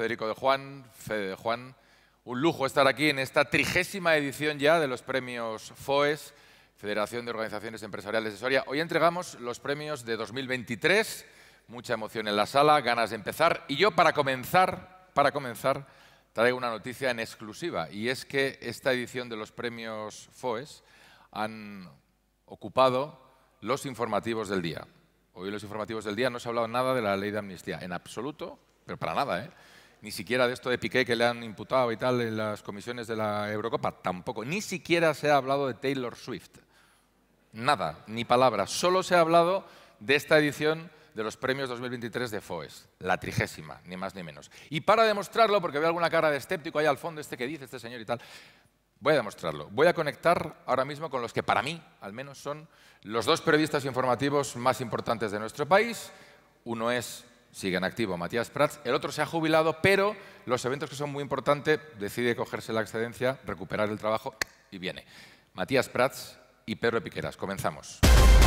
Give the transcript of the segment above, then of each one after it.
Federico de Juan, Fede de Juan. Un lujo estar aquí en esta 30ª edición ya de los premios FOES, Federación de Organizaciones Empresariales de Soria. Hoy entregamos los premios de 2023, mucha emoción en la sala, ganas de empezar. Y yo para comenzar, traigo una noticia en exclusiva, y es que esta edición de los premios FOES han ocupado los informativos del día. Hoy en los informativos del día no se ha hablado nada de la ley de amnistía, en absoluto, pero para nada, ¿eh? Ni siquiera de esto de Piqué que le han imputado y tal en las comisiones de la Eurocopa, tampoco. Ni siquiera se ha hablado de Taylor Swift. Nada, ni palabra. Solo se ha hablado de esta edición de los premios 2023 de FOES, la 30ª, ni más ni menos. Y para demostrarlo, porque veo alguna cara de escéptico ahí al fondo, que dice este señor y tal, voy a demostrarlo. Voy a conectar ahora mismo con los que para mí, al menos, son los dos periodistas informativos más importantes de nuestro país. Uno sigue en activo, Matías Prats. El otro se ha jubilado, pero los eventos que son muy importantes, decide cogerse la excedencia, recuperar el trabajo y viene. Matías Prats y Pedro Piqueras. Comenzamos.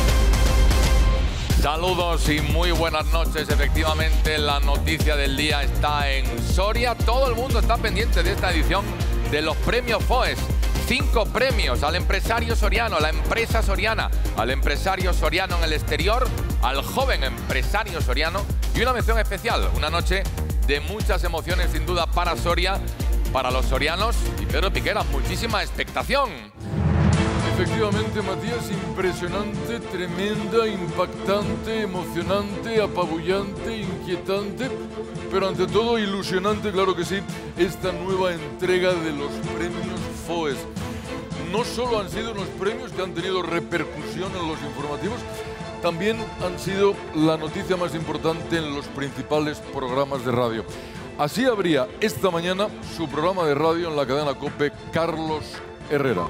Saludos y muy buenas noches. Efectivamente, la noticia del día está en Soria. Todo el mundo está pendiente de esta edición de los premios FOES. 5 premios al empresario soriano, a la empresa soriana, al empresario soriano en el exterior, al joven empresario soriano y una mención especial. Una noche de muchas emociones, sin duda, para Soria, para los sorianos. Y Pedro Piqueras, muchísima expectación. Efectivamente, Matías, impresionante, tremenda, impactante, emocionante, apabullante, inquietante, pero ante todo ilusionante, claro que sí, esta nueva entrega de los premios FOES. No solo han sido unos premios que han tenido repercusión en los informativos, también han sido la noticia más importante en los principales programas de radio. Así abría esta mañana su programa de radio en la cadena COPE, Carlos Herrera.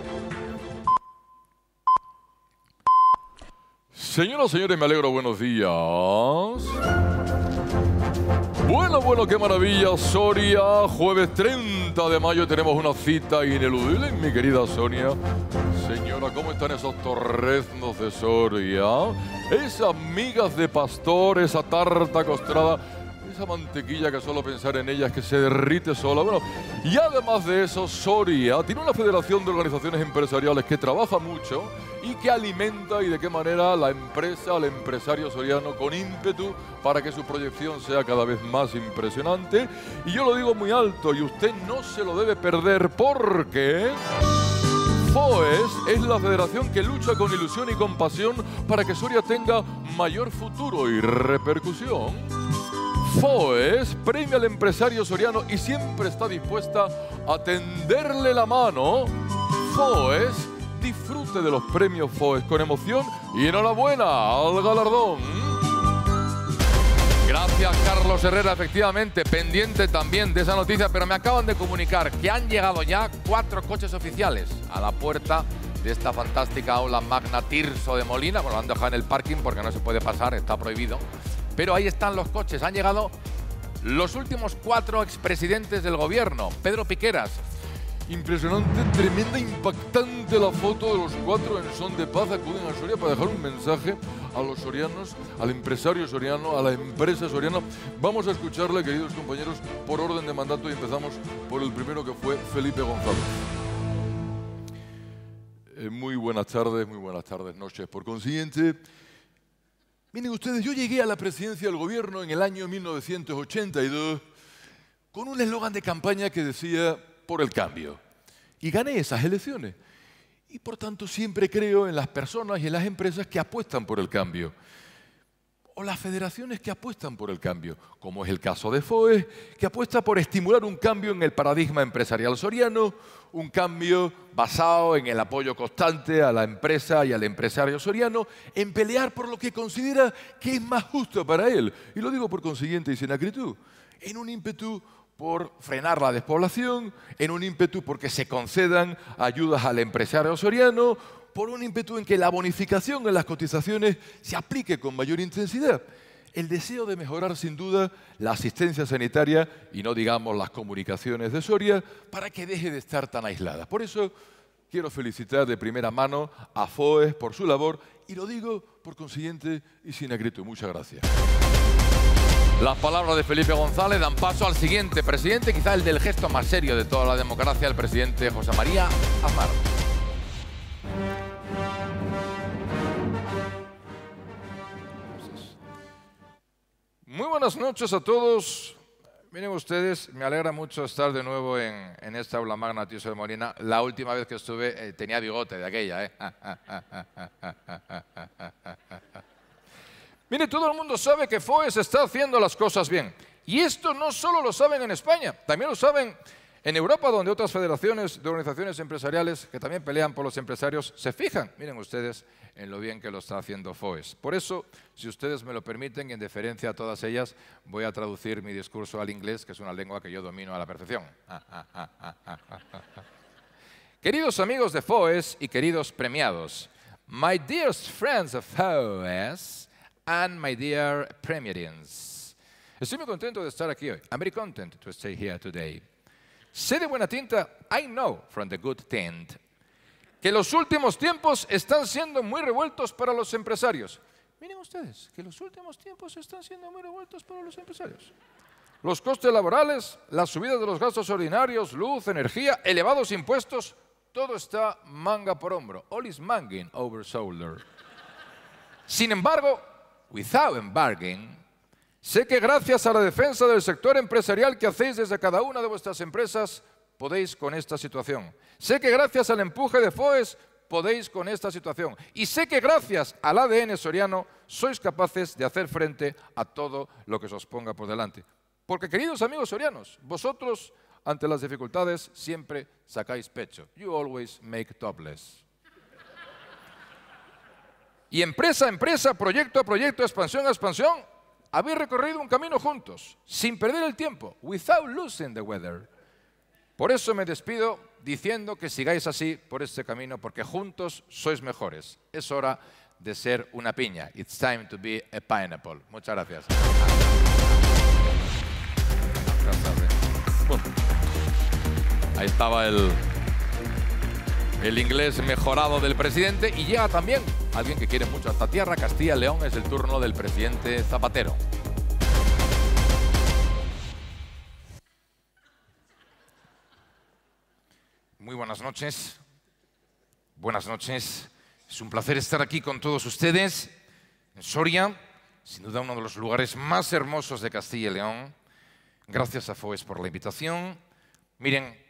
Señoras y señores, me alegro, buenos días. Bueno, qué maravilla, Soria. Jueves 30 de mayo tenemos una cita ineludible, mi querida Sonia. Señora, ¿cómo están esos torreznos de Soria? Esas migas de pastor, esa tarta costrada, esa mantequilla que solo pensar en ella es que se derrite sola. Bueno, y además de eso, Soria tiene una federación de organizaciones empresariales que trabaja mucho y que alimenta y de qué manera la empresa, al empresario soriano con ímpetu para que su proyección sea cada vez más impresionante. Y yo lo digo muy alto y usted no se lo debe perder porque FOES es la federación que lucha con ilusión y con pasión para que Soria tenga mayor futuro y repercusión. FOES premia al empresario soriano y siempre está dispuesta a tenderle la mano. FOES disfrute de los premios FOES con emoción y enhorabuena al galardón. Gracias, Carlos Herrera. Efectivamente, pendiente también de esa noticia, pero me acaban de comunicar que han llegado ya 4 coches oficiales a la puerta de esta fantástica aula magna Tirso de Molina. Bueno, lo han dejado en el parking porque no se puede pasar, está prohibido. Pero ahí están los coches. Han llegado los últimos 4 expresidentes del gobierno. Pedro Piqueras. Impresionante, tremenda, impactante la foto de los 4 en son de paz. Acuden a Soria para dejar un mensaje a los sorianos, al empresario soriano, a la empresa soriana. Vamos a escucharle, queridos compañeros, por orden de mandato y empezamos por el primero, que fue Felipe González. Muy buenas tardes, noches. Por consiguiente, miren ustedes, yo llegué a la presidencia del gobierno en el año 1982 con un eslogan de campaña que decía por el cambio. Y gané esas elecciones. Y por tanto siempre creo en las personas y en las empresas que apuestan por el cambio. O las federaciones que apuestan por el cambio, como es el caso de FOES, que apuesta por estimular un cambio en el paradigma empresarial soriano, un cambio basado en el apoyo constante a la empresa y al empresario soriano, en pelear por lo que considera que es más justo para él. Y lo digo por consiguiente y sin acritud, en un ímpetu por frenar la despoblación, en un ímpetu porque se concedan ayudas al empresario soriano, por un ímpetu en que la bonificación en las cotizaciones se aplique con mayor intensidad. El deseo de mejorar sin duda la asistencia sanitaria y no digamos las comunicaciones de Soria para que deje de estar tan aislada. Por eso quiero felicitar de primera mano a FOES por su labor y lo digo por consiguiente y sin acritud. Muchas gracias. Las palabras de Felipe González dan paso al siguiente presidente, quizá el del gesto más serio de toda la democracia, el presidente José María Aznar. Muy buenas noches a todos. Miren ustedes, me alegra mucho estar de nuevo en esta aula magna Tirso de Molina. La última vez que estuve tenía bigote de aquella, Mire, todo el mundo sabe que FOES está haciendo las cosas bien. Y esto no solo lo saben en España, también lo saben en Europa, donde otras federaciones de organizaciones empresariales que también pelean por los empresarios se fijan, miren ustedes, en lo bien que lo está haciendo FOES. Por eso, si ustedes me lo permiten, y en deferencia a todas ellas, voy a traducir mi discurso al inglés, que es una lengua que yo domino a la perfección. Queridos amigos de FOES y queridos premiados, my dearest friends of FOES and my dear premierians, estoy muy contento de estar aquí hoy. I'm very content to stay here today. Sé de buena tinta, I know from the good tint, que los últimos tiempos están siendo muy revueltos para los empresarios. Miren ustedes, que los últimos tiempos están siendo muy revueltos para los empresarios. Los costes laborales, las subidas de los gastos ordinarios, luz, energía, elevados impuestos, todo está manga por hombro. All is manging over shoulder. Sin embargo, without embarging, sé que gracias a la defensa del sector empresarial que hacéis desde cada una de vuestras empresas, podéis con esta situación. Sé que gracias al empuje de FOES podéis con esta situación. Y sé que gracias al ADN soriano sois capaces de hacer frente a todo lo que se os ponga por delante. Porque, queridos amigos sorianos, vosotros ante las dificultades siempre sacáis pecho. You always make topless. Y empresa a empresa, proyecto a proyecto, expansión a expansión, habéis recorrido un camino juntos, sin perder el tiempo, without losing the weather. Por eso me despido diciendo que sigáis así por este camino, porque juntos sois mejores. Es hora de ser una piña. It's time to be a pineapple. Muchas gracias. Bueno, ahí estaba el inglés mejorado del presidente y llega también alguien que quiere mucho a esta tierra, Castilla y León. Es el turno del presidente Zapatero. Muy buenas noches. Buenas noches. Es un placer estar aquí con todos ustedes en Soria, sin duda uno de los lugares más hermosos de Castilla y León. Gracias a FOES por la invitación. Miren,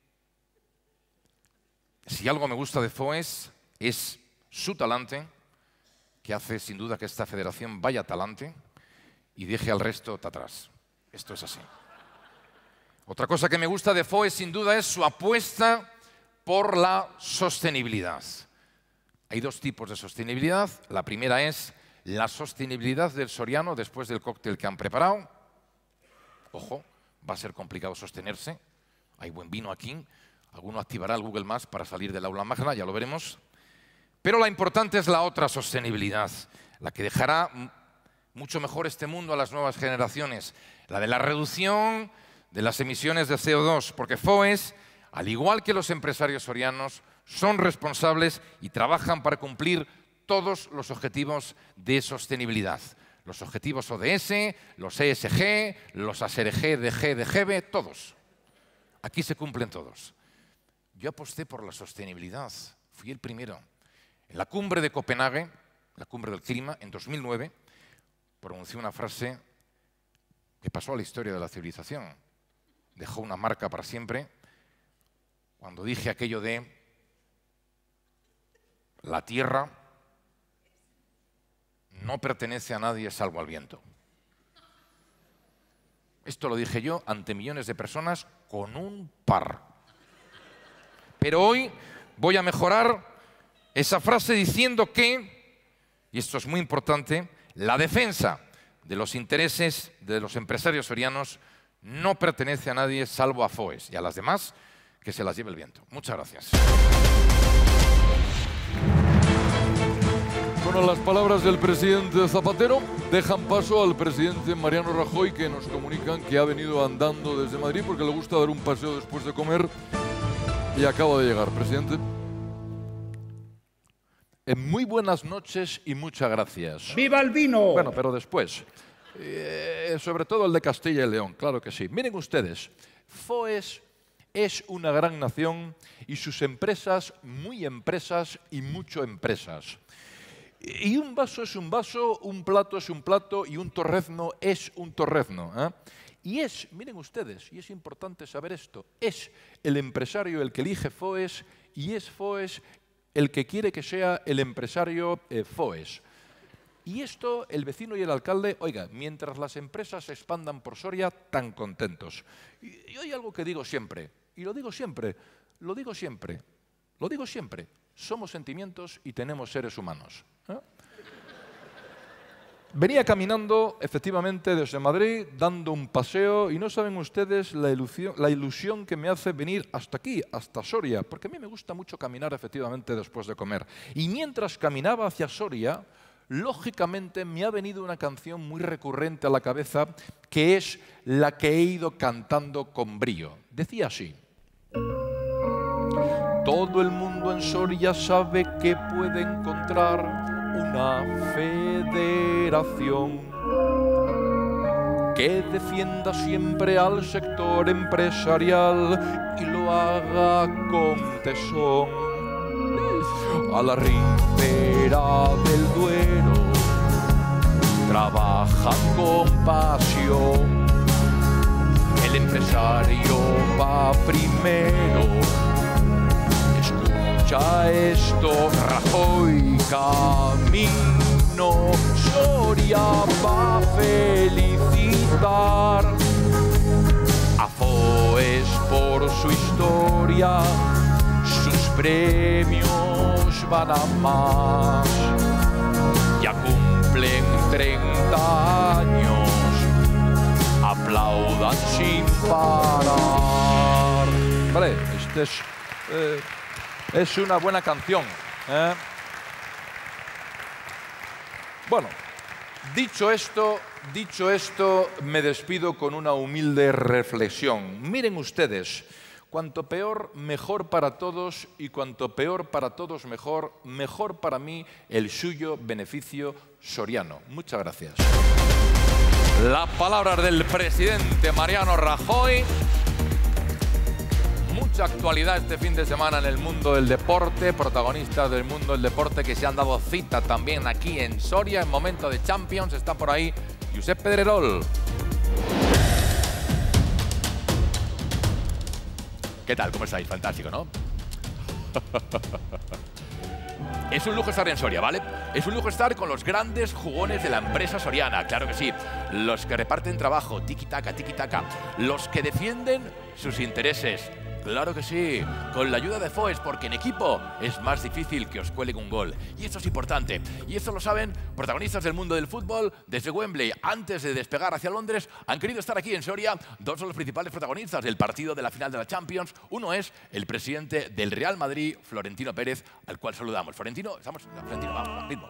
si algo me gusta de FOES es su talante, que hace sin duda que esta federación vaya talante y deje al resto atrás. Esto es así. Otra cosa que me gusta de FOES sin duda es su apuesta por la sostenibilidad. Hay dos tipos de sostenibilidad. La primera es la sostenibilidad del soriano después del cóctel que han preparado. Ojo, va a ser complicado sostenerse. Hay buen vino aquí. Alguno activará el Google Maps para salir del aula magna, ya lo veremos. Pero la importante es la otra sostenibilidad, la que dejará mucho mejor este mundo a las nuevas generaciones. La de la reducción de las emisiones de CO2, porque FOES, al igual que los empresarios sorianos, son responsables y trabajan para cumplir todos los objetivos de sostenibilidad. Los objetivos ODS, los ESG, los ASRG, DG, DGB, todos. Aquí se cumplen todos. Yo aposté por la sostenibilidad, fui el primero. En la cumbre de Copenhague, la cumbre del clima, en 2009, pronuncié una frase que pasó a la historia de la civilización. Dejó una marca para siempre cuando dije aquello de la tierra no pertenece a nadie salvo al viento. Esto lo dije yo ante millones de personas con un par. Pero hoy voy a mejorar esa frase diciendo que, y esto es muy importante, la defensa de los intereses de los empresarios sorianos no pertenece a nadie salvo a FOES y a las demás que se las lleve el viento. Muchas gracias. Bueno, las palabras del presidente Zapatero dejan paso al presidente Mariano Rajoy, que nos comunican que ha venido andando desde Madrid porque le gusta dar un paseo después de comer y acaba de llegar. Presidente. Muy buenas noches y muchas gracias. ¡Viva el vino! Bueno, pero después. sobre todo el de Castilla y León, claro que sí. Miren ustedes, Foes es una gran nación y sus empresas, muy empresas y mucho empresas. Y un vaso es un vaso, un plato es un plato y un torrezno es un torrezno, ¿eh? Y es, miren ustedes, y es importante saber esto, es el empresario el que elige Foes y es Foes el que quiere que sea el empresario Foes. Y esto, el vecino y el alcalde, oiga, mientras las empresas se expandan por Soria, tan contentos. Y hay algo que digo siempre, y lo digo siempre, lo digo siempre, lo digo siempre. Somos sentimientos y tenemos seres humanos, ¿eh? Venía caminando, efectivamente, desde Madrid, dando un paseo, y no saben ustedes la ilusión que me hace venir hasta aquí, hasta Soria, porque a mí me gusta mucho caminar, efectivamente, después de comer. Y mientras caminaba hacia Soria, lógicamente me ha venido una canción muy recurrente a la cabeza, que es la que he ido cantando con brío. Decía así: todo el mundo en Soria sabe que puede encontrar una federación que defienda siempre al sector empresarial y lo haga con tesón. A la ribera del Duero trabajan con pasión. El empresario va primero. Escucha esto, Rajoy camino, Soria va a felicitar a Foes por su historia, sus premios van a más. Ya cumplen 30 años, aplaudan sin parar. Vale, este es una buena canción, ¿eh? Bueno, dicho esto, me despido con una humilde reflexión. Miren ustedes, cuanto peor, mejor para todos, y cuanto peor para todos, mejor, mejor para mí el suyo beneficio soriano. Muchas gracias. Las palabras del presidente Mariano Rajoy. Mucha actualidad este fin de semana en el mundo del deporte, protagonistas del mundo del deporte que se han dado cita también aquí en Soria en momento de Champions. Está por ahí Josep Pedrerol. ¿Qué tal? ¿Cómo estáis? Fantástico, ¿no? Es un lujo estar en Soria, ¿vale? Es un lujo estar con los grandes jugones de la empresa soriana, claro que sí. Los que reparten trabajo, tiki-taka, tiki-taka. Los que defienden sus intereses. Claro que sí, con la ayuda de Foes, porque en equipo es más difícil que os cuelen un gol. Y esto es importante. Y esto lo saben protagonistas del mundo del fútbol. Desde Wembley, antes de despegar hacia Londres, han querido estar aquí en Soria. Dos son los principales protagonistas del partido de la final de la Champions. Uno es el presidente del Real Madrid, Florentino Pérez, al cual saludamos. Florentino, Florentino, vamos, ritmo,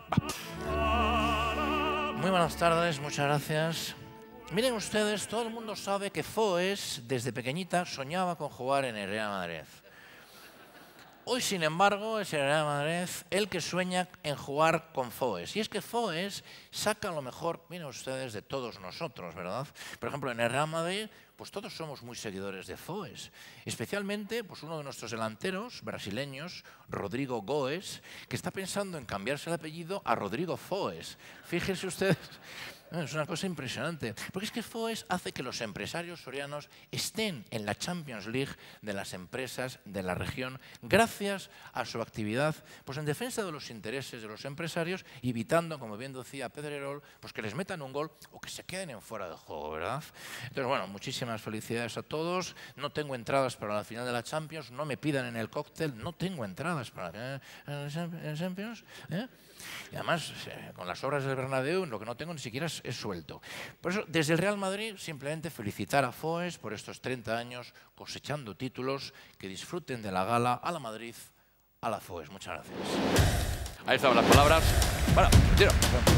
va. Muy buenas tardes, muchas gracias. Miren ustedes, todo el mundo sabe que Foes, desde pequeñita, soñaba con jugar en el Real Madrid. Hoy, sin embargo, es el Real Madrid el que sueña en jugar con Foes. Y es que Foes saca lo mejor, miren ustedes, de todos nosotros, ¿verdad? Por ejemplo, en el Real Madrid, pues todos somos muy seguidores de Foes. Especialmente, pues uno de nuestros delanteros brasileños, Rodrigo Goes, que está pensando en cambiarse el apellido a Rodrigo Foes. Fíjense ustedes. Es una cosa impresionante, porque es que Foes hace que los empresarios sorianos estén en la Champions League de las empresas de la región gracias a su actividad pues en defensa de los intereses de los empresarios, evitando, como bien decía Pedrerol, pues que les metan un gol o que se queden en fuera de juego, ¿verdad? Entonces, bueno, muchísimas felicidades a todos. No tengo entradas para la final de la Champions, no me pidan en el cóctel, no tengo entradas para la Champions, ¿eh? Y además, con las obras del Bernabéu, lo que no tengo ni siquiera es suelto. Por eso, desde el Real Madrid, simplemente felicitar a Foes por estos 30 años cosechando títulos, que disfruten de la gala. A la Madrid, a la Foes. Muchas gracias. Ahí estaban las palabras. Bueno, tiro.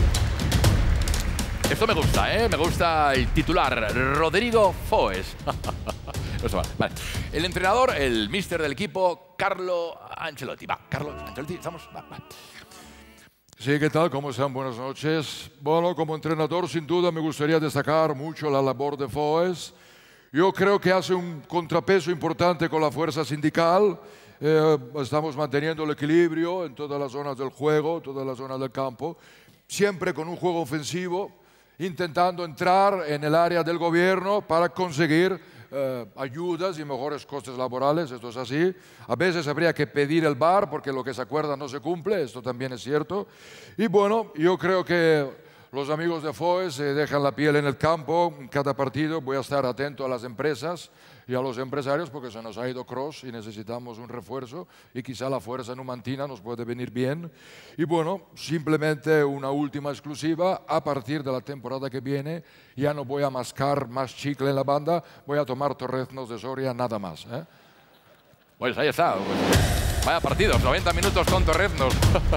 Esto me gusta, ¿eh? Me gusta el titular, Rodrigo Foes. Eso vale. El entrenador, el míster del equipo, Carlo Ancelotti. Va, Carlo Ancelotti, estamos. Va. Sí, ¿qué tal? ¿Cómo están? Buenas noches. Bueno, como entrenador, sin duda me gustaría destacar mucho la labor de FOES. Yo creo que hace un contrapeso importante con la fuerza sindical. Estamos manteniendo el equilibrio en todas las zonas del juego, todas las zonas del campo, siempre con un juego ofensivo, intentando entrar en el área del gobierno para conseguir ayudas y mejores costes laborales. Esto es así. A veces habría que pedir el VAR porque lo que se acuerda no se cumple, esto también es cierto. Y bueno, yo creo que los amigos de FOES se dejan la piel en el campo. En cada partido voy a estar atento a las empresas y a los empresarios porque se nos ha ido Kroos y necesitamos un refuerzo y quizá la fuerza numantina nos puede venir bien. Y bueno, simplemente una última exclusiva: a partir de la temporada que viene ya no voy a mascar más chicle en la banda, voy a tomar torreznos de Soria nada más. Pues ahí está. Vaya partidos, 90 minutos con torreznos.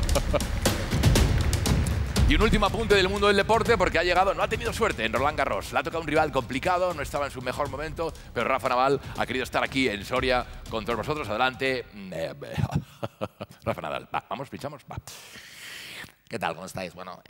Y un último apunte del mundo del deporte, porque ha llegado, no ha tenido suerte en Roland Garros. Le ha tocado un rival complicado, no estaba en su mejor momento, pero Rafa Nadal ha querido estar aquí en Soria con todos vosotros. Adelante. Rafa Nadal. Va, vamos, pinchamos. Va. ¿Qué tal? ¿Cómo estáis? Bueno,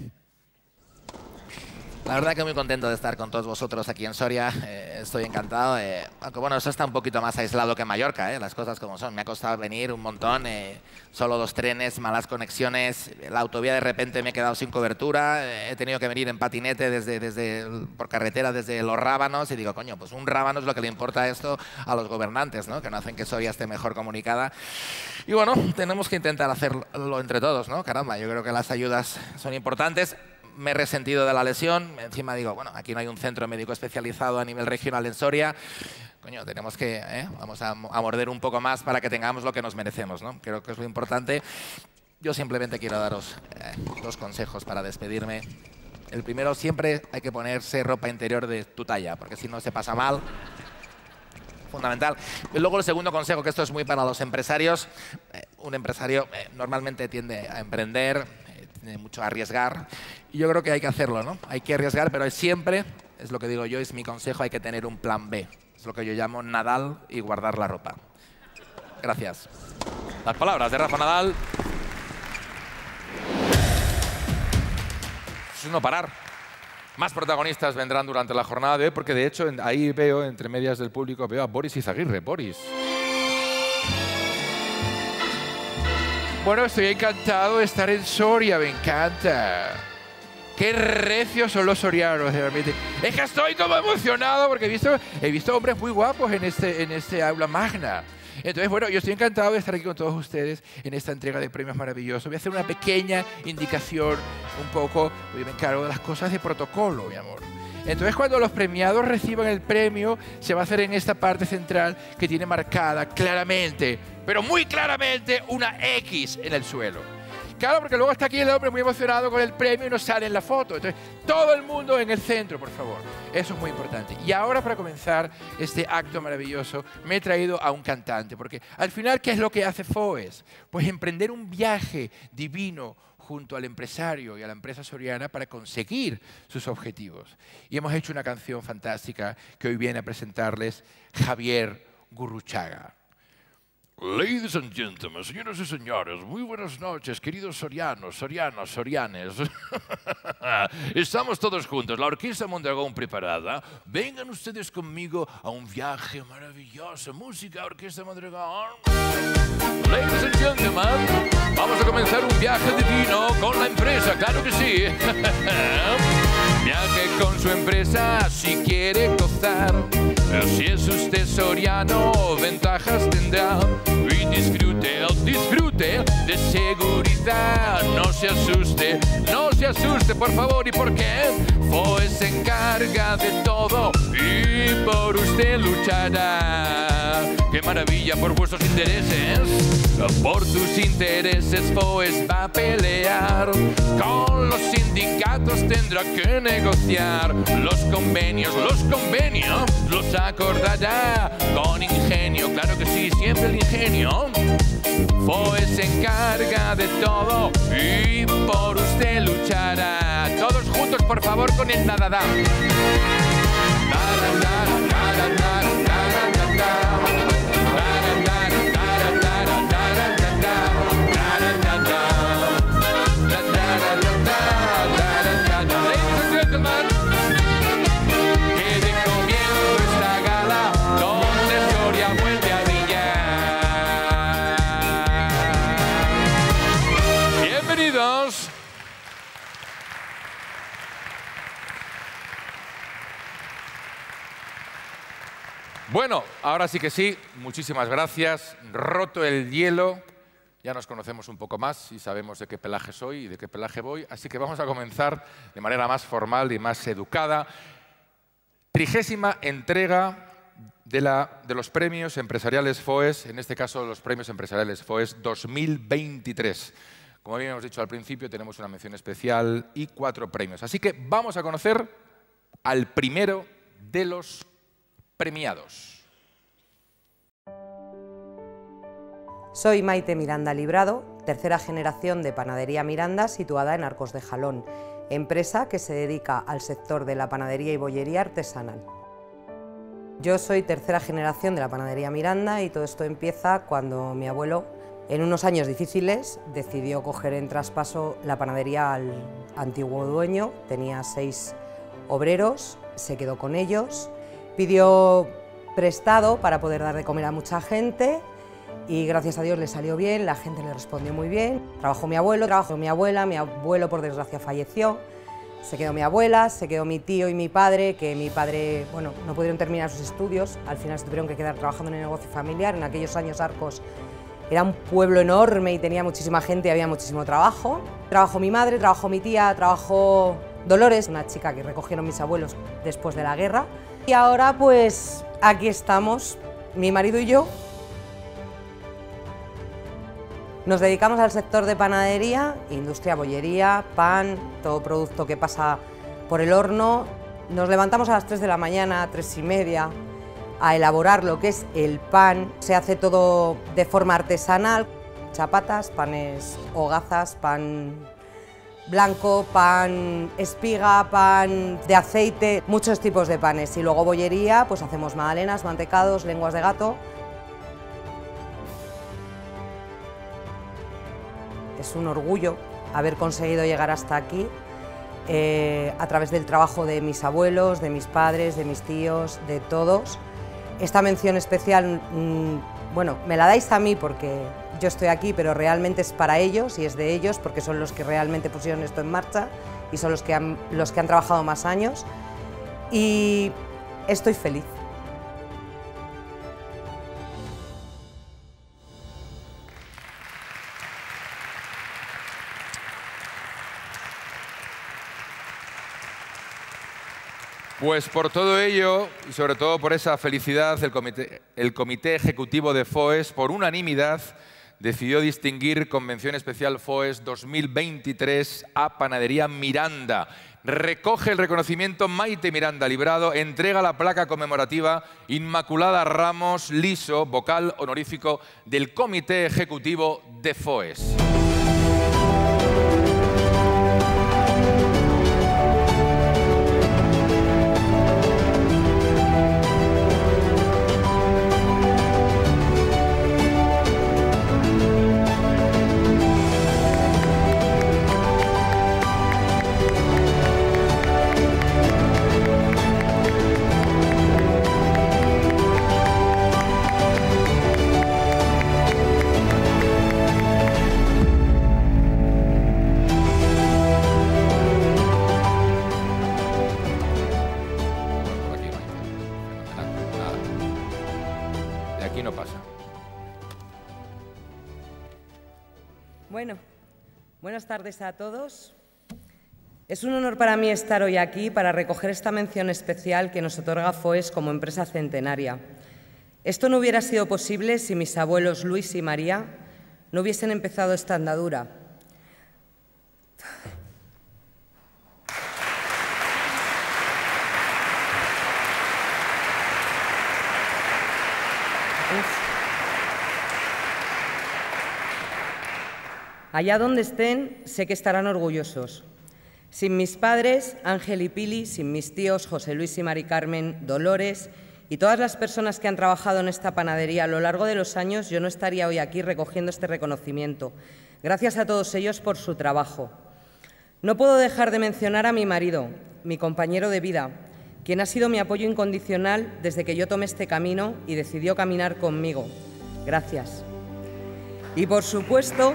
la verdad que muy contento de estar con todos vosotros aquí en Soria. Estoy encantado. Aunque bueno, eso está un poquito más aislado que Mallorca, las cosas como son. Me ha costado venir un montón. Solo 2 trenes, malas conexiones. La autovía de repente me he quedado sin cobertura. He tenido que venir en patinete por carretera desde Los Rábanos. Y digo, coño, pues un rábano es lo que le importa esto a los gobernantes, ¿no? Que no hacen que Soria esté mejor comunicada. Y bueno, tenemos que intentar hacerlo entre todos, ¿no? Caramba, yo creo que las ayudas son importantes. Me he resentido de la lesión. Encima digo, bueno, aquí no hay un centro médico especializado a nivel regional en Soria. Coño, tenemos que, vamos a morder un poco más para que tengamos lo que nos merecemos, ¿no? Creo que es lo importante. Yo simplemente quiero daros 2 consejos para despedirme. El primero, siempre hay que ponerse ropa interior de tu talla, porque si no se pasa mal. Fundamental. Y luego el segundo consejo, que esto es muy para los empresarios. Un empresario normalmente tiende a emprender, tiene mucho a arriesgar. Y yo creo que hay que hacerlo, ¿no? Hay que arriesgar, pero siempre, es lo que digo yo, es mi consejo, hay que tener un plan B. Es lo que yo llamo Nadal y guardar la ropa. Gracias. Las palabras de Rafa Nadal. Es no parar. Más protagonistas vendrán durante la jornada de hoy, porque de hecho ahí veo, entre medias del público, veo a Boris Izaguirre. Boris. Bueno, estoy encantado de estar en Soria, me encanta. Qué recios son los sorianos, realmente. Es que estoy como emocionado porque he visto hombres muy guapos en este aula magna. Entonces, bueno, yo estoy encantado de estar aquí con todos ustedes en esta entrega de premios maravillosos. Voy a hacer una pequeña indicación, un poco, yo me encargo de las cosas de protocolo, mi amor. Entonces, cuando los premiados reciban el premio, se va a hacer en esta parte central que tiene marcada claramente, pero muy claramente, una X en el suelo. Claro, porque luego está aquí el hombre muy emocionado con el premio y no sale en la foto. Entonces, todo el mundo en el centro, por favor. Eso es muy importante. Y ahora, para comenzar este acto maravilloso, me he traído a un cantante. Porque al final, ¿qué es lo que hace FOES? Pues emprender un viaje divino junto al empresario y a la empresa soriana para conseguir sus objetivos. Y hemos hecho una canción fantástica que hoy viene a presentarles Javier Gurruchaga. Ladies and gentlemen, señoras y señores, muy buenas noches, queridos sorianos, sorianas, sorianes. Estamos todos juntos, la Orquesta Mondragón preparada. Vengan ustedes conmigo a un viaje maravilloso. Música, Orquesta Mondragón. Ladies and gentlemen, vamos a comenzar un viaje divino con la empresa, claro que sí. Viaje con su empresa si quiere gozar. Si es usted soriano, ventajas tendrá. Y disfrute de seguridad. No se asuste, por favor. ¿Y por qué? FOES se encarga de todo y por usted luchará. ¡Qué maravilla! Por vuestros intereses. Por tus intereses FOES va a pelear. Con los sindicatos tendrá que negociar. Los convenios los acordará. Con ingenio, claro que sí, siempre el ingenio. FOES se encarga de todo y por usted luchará. Todos juntos, por favor, con el nadadá. Bueno, ahora sí que sí, muchísimas gracias. Roto el hielo, ya nos conocemos un poco más y sabemos de qué pelaje soy y de qué pelaje voy, así que vamos a comenzar de manera más formal y más educada. 30ª entrega de los premios empresariales FOES, en este caso los premios empresariales FOES 2023. Como habíamos dicho al principio, tenemos una mención especial y 4 premios. Así que vamos a conocer al primero de los premiados. Soy Maite Miranda Librado, tercera generación de Panadería Miranda, situada en Arcos de Jalón, empresa que se dedica al sector de la panadería y bollería artesanal. Yo soy tercera generación de la Panadería Miranda y todo esto empieza cuando mi abuelo, en unos años difíciles, decidió coger en traspaso la panadería al antiguo dueño. Tenía 6 obreros, se quedó con ellos, pidió prestado para poder dar de comer a mucha gente y gracias a Dios le salió bien, la gente le respondió muy bien. Trabajó mi abuelo, trabajó mi abuela, mi abuelo por desgracia falleció, se quedó mi abuela, se quedó mi tío y mi padre, que mi padre, bueno, no pudieron terminar sus estudios, al final se tuvieron que quedar trabajando en el negocio familiar. En aquellos años Arcos era un pueblo enorme y tenía muchísima gente y había muchísimo trabajo. Trabajó mi madre, trabajó mi tía, trabajó Dolores, una chica que recogieron mis abuelos después de la guerra. Y ahora pues aquí estamos, mi marido y yo. Nos dedicamos al sector de panadería, industria, bollería, pan, todo producto que pasa por el horno. Nos levantamos a las 3 de la mañana, 3:30, a elaborar lo que es el pan. Se hace todo de forma artesanal, chapatas, panes hogazas, pan blanco, pan espiga, pan de aceite, muchos tipos de panes. Y luego bollería, pues hacemos magdalenas, mantecados, lenguas de gato. Es un orgullo haber conseguido llegar hasta aquí a través del trabajo de mis abuelos, de mis padres, de mis tíos, de todos. Esta mención especial, bueno, me la dais a mí porque yo estoy aquí, pero realmente es para ellos y es de ellos porque son los que realmente pusieron esto en marcha y son los que han trabajado más años y estoy feliz. Pues por todo ello, y sobre todo por esa felicidad, el Comité Ejecutivo de FOES, por unanimidad, decidió distinguir con mención especial FOES 2023 a Panadería Miranda. Recoge el reconocimiento Maite Miranda Librado, entrega la placa conmemorativa Inmaculada Ramos Liso, vocal honorífico del Comité Ejecutivo de FOES. Bueno, buenas tardes a todos. Es un honor para mí estar hoy aquí para recoger esta mención especial que nos otorga FOES como empresa centenaria. Esto no hubiera sido posible si mis abuelos Luis y María no hubiesen empezado esta andadura. Allá donde estén, sé que estarán orgullosos. Sin mis padres, Ángel y Pili, sin mis tíos, José Luis y Mari Carmen, Dolores y todas las personas que han trabajado en esta panadería a lo largo de los años, yo no estaría hoy aquí recogiendo este reconocimiento. Gracias a todos ellos por su trabajo. No puedo dejar de mencionar a mi marido, mi compañero de vida, quien ha sido mi apoyo incondicional desde que yo tomé este camino y decidió caminar conmigo. Gracias. Y por supuesto,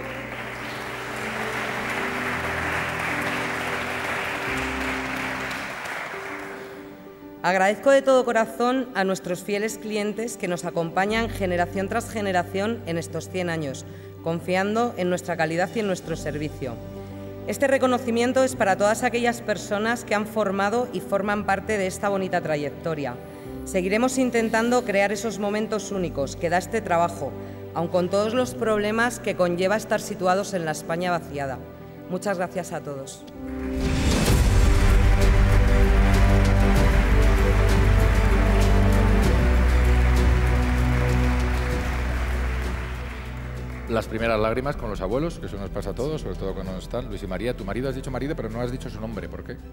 Agradezco de todo corazón a nuestros fieles clientes que nos acompañan generación tras generación en estos 100 años, confiando en nuestra calidad y en nuestro servicio. Este reconocimiento es para todas aquellas personas que han formado y forman parte de esta bonita trayectoria. Seguiremos intentando crear esos momentos únicos que da este trabajo, aun con todos los problemas que conlleva estar situados en la España vaciada. Muchas gracias a todos. Las primeras lágrimas con los abuelos, que eso nos pasa a todos, sobre todo cuando no están. Luis y María, tu marido has dicho marido, pero no has dicho su nombre. ¿Por qué?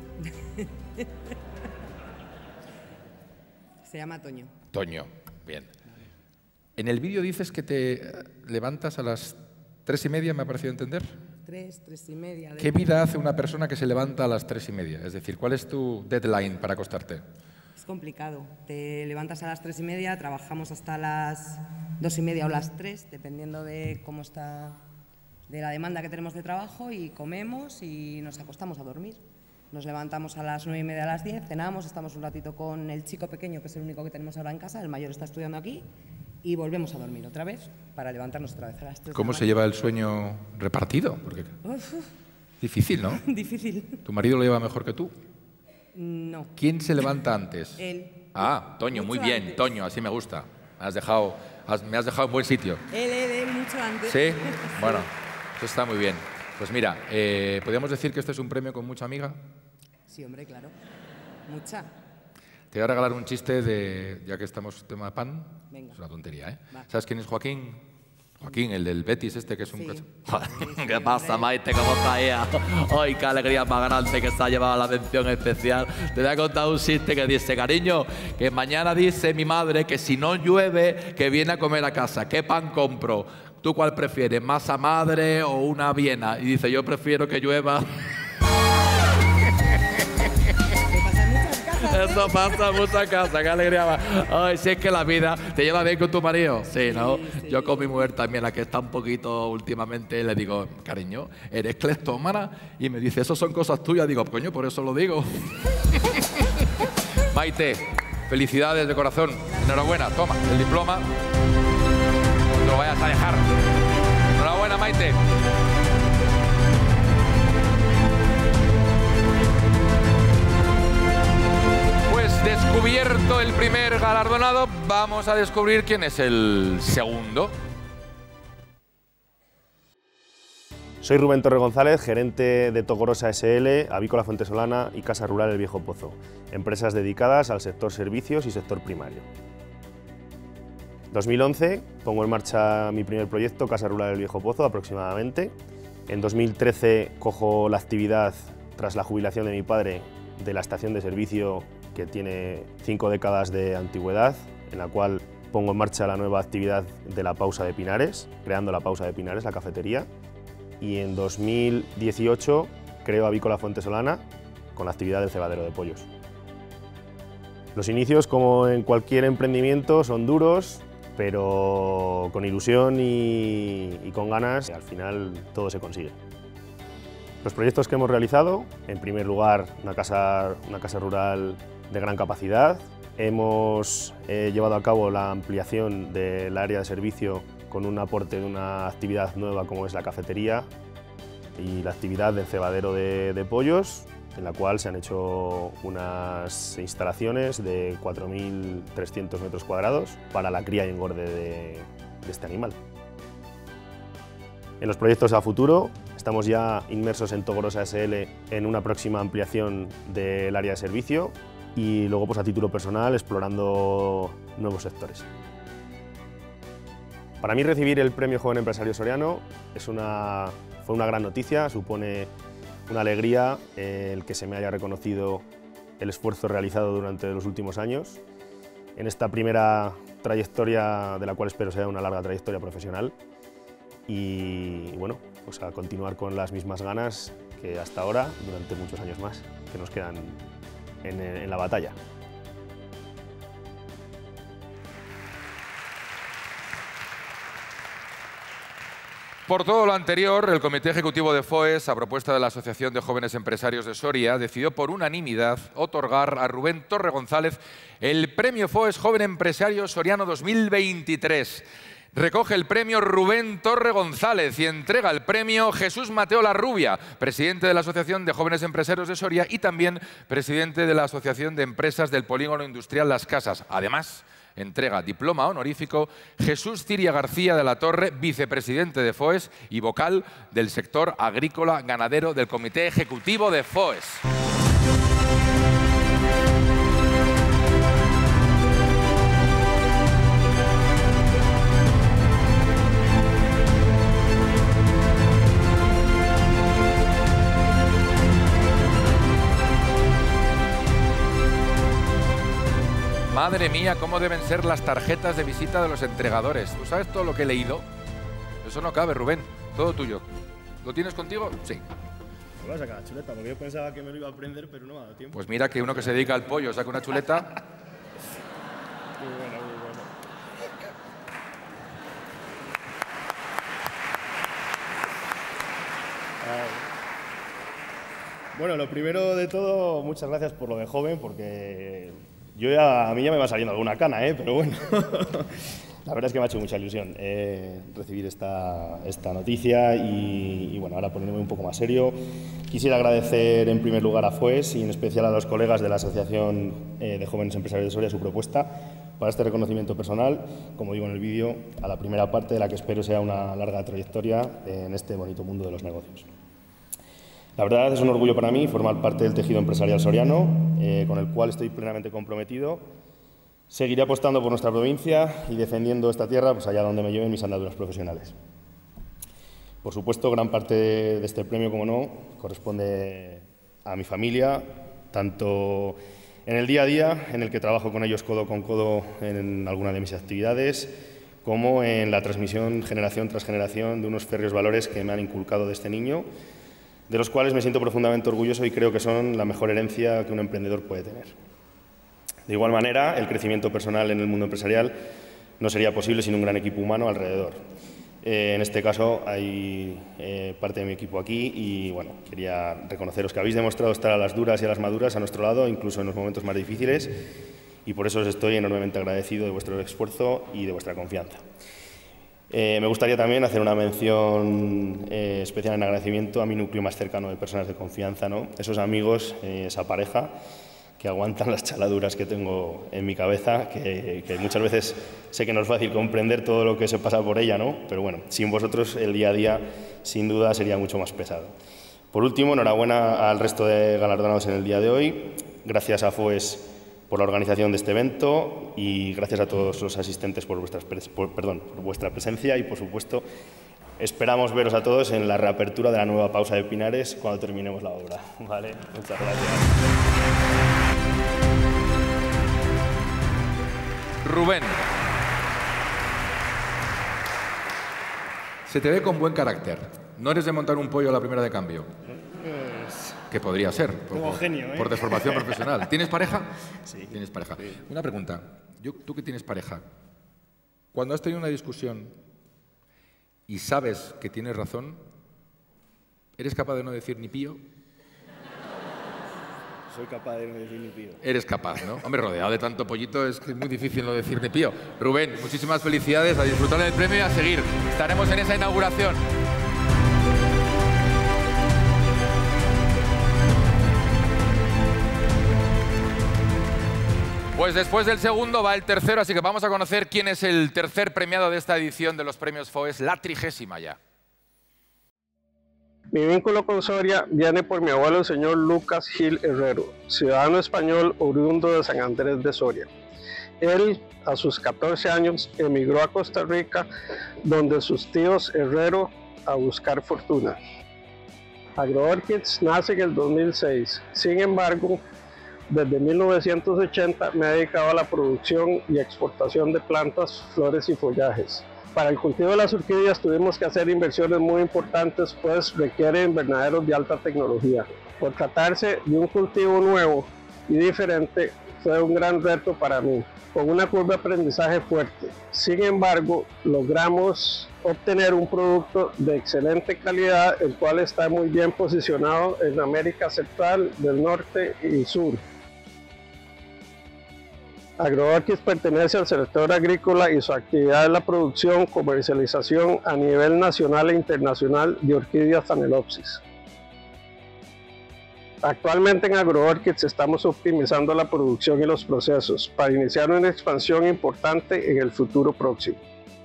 Se llama Toño. Toño, bien. En el vídeo dices que te levantas a las 3:30, me ha parecido entender. 3:30. ¿Qué vida hace una persona que se levanta a las 3:30? Es decir, ¿cuál es tu deadline para acostarte? Es complicado. Te levantas a las 3:30, trabajamos hasta las 2:30 o las 3, dependiendo de cómo está, de la demanda que tenemos de trabajo, y comemos y nos acostamos a dormir. Nos levantamos a las 9:30, a las 10, cenamos, estamos un ratito con el chico pequeño, que es el único que tenemos ahora en casa, el mayor está estudiando aquí, y volvemos a dormir otra vez para levantarnos otra vez a las 3. ¿Cómo se lleva el sueño repartido? Porque difícil, ¿no? Difícil. ¿Tu marido lo lleva mejor que tú? No. ¿Quién se levanta antes? Él. Ah, Toño, muy Mucho bien, antes. Toño, así me gusta. Me has dejado en buen sitio. Él, mucho antes. ¿Sí? Bueno, eso está muy bien. Pues mira, ¿podríamos decir que este es un premio con mucha amiga? Sí, hombre, claro. Mucha. Te voy a regalar un chiste ya que estamos en tema de pan. Venga. Es una tontería, ¿eh? Va. ¿Sabes quién es Joaquín? Joaquín, el del Betis este, que es un... Sí. ¿Qué pasa, Maite? ¿Cómo está ella? ¡Ay, qué alegría más grande que se ha llevado la mención especial! Te voy a contar un chiste que dice, cariño, que mañana dice mi madre que si no llueve, que viene a comer a casa. ¿Qué pan compro? ¿Tú cuál prefieres, masa madre o una Viena? Y dice, yo prefiero que llueva. Eso pasa en muchas casas, qué alegría más. Ay, si es que la vida te lleva bien con tu marido. Sí, ¿no? Sí. Yo con mi mujer también, la que está un poquito últimamente, le digo, cariño, ¿eres cleptómana? Y me dice, eso son cosas tuyas. Digo, coño, por eso lo digo. Maite, felicidades de corazón. Enhorabuena, toma el diploma. No lo vayas a dejar. Enhorabuena, Maite. Pues descubierto el primer galardonado, vamos a descubrir quién es el segundo. Soy Rubén Torre González, gerente de Togorosa SL, Avícola Fuentesolana y Casa Rural El Viejo Pozo, empresas dedicadas al sector servicios y sector primario. En 2011 pongo en marcha mi primer proyecto, Casa Rural El Viejo Pozo, aproximadamente. En 2013 cojo la actividad, tras la jubilación de mi padre, de la estación de servicio que tiene 5 décadas de antigüedad, en la cual pongo en marcha la nueva actividad de la Pausa de Pinares, creando la Pausa de Pinares, la cafetería. Y en 2018 creo Avícola Fuentesolana con la actividad del cebadero de pollos. Los inicios, como en cualquier emprendimiento, son duros, pero con ilusión y con ganas, al final todo se consigue. Los proyectos que hemos realizado, en primer lugar, una casa rural de gran capacidad. Hemos llevado a cabo la ampliación del área de servicio con un aporte de una actividad nueva como es la cafetería y la actividad del cebadero de pollos, en la cual se han hecho unas instalaciones de 4.300 metros cuadrados para la cría y engorde de este animal. En los proyectos a futuro estamos ya inmersos en Togorosa SL en una próxima ampliación del área de servicio y luego, pues, a título personal, explorando nuevos sectores. Para mí recibir el Premio Joven Empresario Soriano fue una gran noticia, supone una alegría el que se me haya reconocido el esfuerzo realizado durante los últimos años en esta primera trayectoria, de la cual espero sea una larga trayectoria profesional, y bueno, pues a continuar con las mismas ganas que hasta ahora, durante muchos años más que nos quedan en la batalla. Por todo lo anterior, el Comité Ejecutivo de FOES, a propuesta de la Asociación de Jóvenes Empresarios de Soria, decidió por unanimidad otorgar a Rubén Torre González el Premio FOES Joven Empresario Soriano 2023. Recoge el premio Rubén Torre González y entrega el premio Jesús Mateo Larrubia, presidente de la Asociación de Jóvenes Empresarios de Soria y también presidente de la Asociación de Empresas del Polígono Industrial Las Casas. Además, entrega diploma honorífico Jesús Ciria García de la Torre, vicepresidente de FOES y vocal del sector agrícola ganadero del Comité Ejecutivo de FOES. Madre mía, cómo deben ser las tarjetas de visita de los entregadores. ¿Tú sabes todo lo que he leído? Eso no cabe, Rubén. Todo tuyo. ¿Lo tienes contigo? Sí. Me voy a sacar la chuleta, porque yo pensaba que me lo iba a aprender, pero no me ha dado tiempo. Pues mira que uno que se dedica al pollo saca una chuleta. Muy bueno, muy bueno. Bueno, lo primero de todo, muchas gracias por lo de joven, porque a mí ya me va saliendo alguna cana, pero bueno. La verdad es que me ha hecho mucha ilusión recibir esta noticia y bueno, ahora poniéndome un poco más serio. Quisiera agradecer en primer lugar a FOES y en especial a los colegas de la Asociación de Jóvenes Empresarios de Soria su propuesta para este reconocimiento personal, como digo en el vídeo, a la primera parte de la que espero sea una larga trayectoria en este bonito mundo de los negocios. La verdad es un orgullo para mí formar parte del tejido empresarial soriano, con el cual estoy plenamente comprometido. Seguiré apostando por nuestra provincia y defendiendo esta tierra pues allá donde me lleven mis andaduras profesionales. Por supuesto, gran parte de este premio, como no, corresponde a mi familia, tanto en el día a día, en el que trabajo con ellos codo con codo en alguna de mis actividades, como en la transmisión generación tras generación de unos férreos valores que me han inculcado desde niño, de los cuales me siento profundamente orgulloso y creo que son la mejor herencia que un emprendedor puede tener. De igual manera, el crecimiento personal en el mundo empresarial no sería posible sin un gran equipo humano alrededor. En este caso, hay parte de mi equipo aquí y bueno, quería reconoceros que habéis demostrado estar a las duras y a las maduras a nuestro lado, incluso en los momentos más difíciles, y por eso os estoy enormemente agradecido de vuestro esfuerzo y de vuestra confianza. Me gustaría también hacer una mención especial en agradecimiento a mi núcleo más cercano de personas de confianza, ¿no? Esos amigos, esa pareja que aguantan las chaladuras que tengo en mi cabeza, que muchas veces sé que no es fácil comprender todo lo que se pasa por ella, ¿no? Pero bueno, sin vosotros el día a día sin duda sería mucho más pesado. Por último, enhorabuena al resto de galardonados en el día de hoy. Gracias a FOES por la organización de este evento y gracias a todos los asistentes por vuestra presencia y, por supuesto, esperamos veros a todos en la reapertura de la nueva pausa de Pinares cuando terminemos la obra. Vale, muchas gracias. Rubén, se te ve con buen carácter. No eres de montar un pollo a la primera de cambio. Que podría ser, por deformación profesional. ¿Tienes pareja? Sí. ¿Tienes pareja? Sí. Una pregunta. Tú que tienes pareja, cuando has tenido una discusión y sabes que tienes razón, ¿eres capaz de no decir ni pío? Soy capaz de no decir ni pío. Eres capaz, ¿no? Hombre, rodeado de tanto pollito es que es muy difícil no decir ni pío. Rubén, muchísimas felicidades, a disfrutar del premio y a seguir. Estaremos en esa inauguración. Pues después del segundo va el tercero, así que vamos a conocer quién es el tercer premiado de esta edición de los premios FOES, la 30ª ya. Mi vínculo con Soria viene por mi abuelo, el señor Lucas Gil Herrero, ciudadano español oriundo de San Andrés de Soria. Él, a sus 14 años, emigró a Costa Rica, donde sus tíos Herrero, a buscar fortuna. AgroOrchids nace en el 2006, sin embargo, desde 1980 me he dedicado a la producción y exportación de plantas, flores y follajes. Para el cultivo de las orquídeas tuvimos que hacer inversiones muy importantes, pues requieren invernaderos de alta tecnología. Por tratarse de un cultivo nuevo y diferente fue un gran reto para mí, con una curva de aprendizaje fuerte. Sin embargo, logramos obtener un producto de excelente calidad, el cual está muy bien posicionado en América Central, del Norte y Sur. AgroOrchids pertenece al sector agrícola y su actividad es la producción, comercialización a nivel nacional e internacional de orquídeas Phalaenopsis. Actualmente en AgroOrchids estamos optimizando la producción y los procesos para iniciar una expansión importante en el futuro próximo.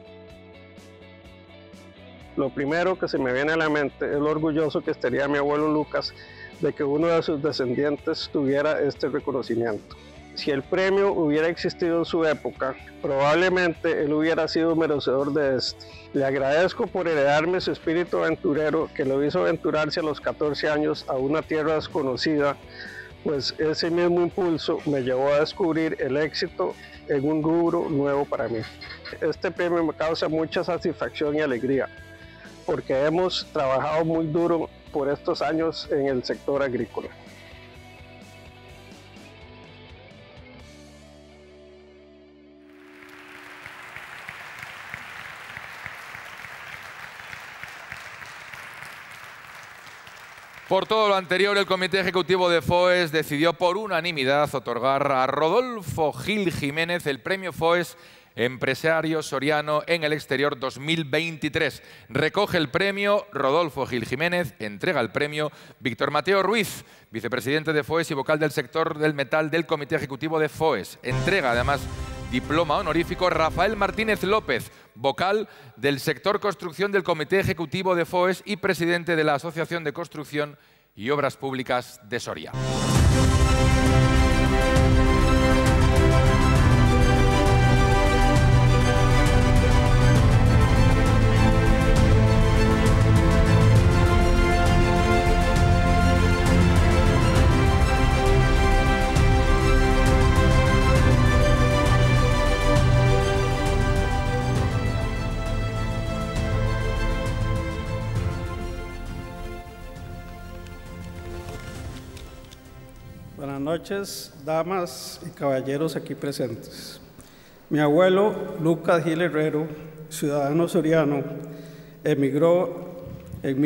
Lo primero que se me viene a la mente es lo orgulloso que estaría mi abuelo Lucas de que uno de sus descendientes tuviera este reconocimiento. Si el premio hubiera existido en su época, probablemente él hubiera sido merecedor de este. Le agradezco por heredarme su espíritu aventurero que lo hizo aventurarse a los 14 años a una tierra desconocida, pues ese mismo impulso me llevó a descubrir el éxito en un rubro nuevo para mí. Este premio me causa mucha satisfacción y alegría, porque hemos trabajado muy duro por estos años en el sector agrícola. Por todo lo anterior, el Comité Ejecutivo de FOES decidió por unanimidad otorgar a Rodolfo Gil Jiménez el Premio FOES Empresario Soriano en el Exterior 2023. Recoge el premio Rodolfo Gil Jiménez, entrega el premio Víctor Mateo Ruiz, vicepresidente de FOES y vocal del sector del metal del Comité Ejecutivo de FOES. Entrega además diploma honorífico Rafael Martínez López, vocal del sector construcción del Comité Ejecutivo de FOES y presidente de la Asociación de Construcción y Obras Públicas de Soria. Buenas noches, damas y caballeros aquí presentes. Mi abuelo, Lucas Gil Herrero, ciudadano soriano, emigró en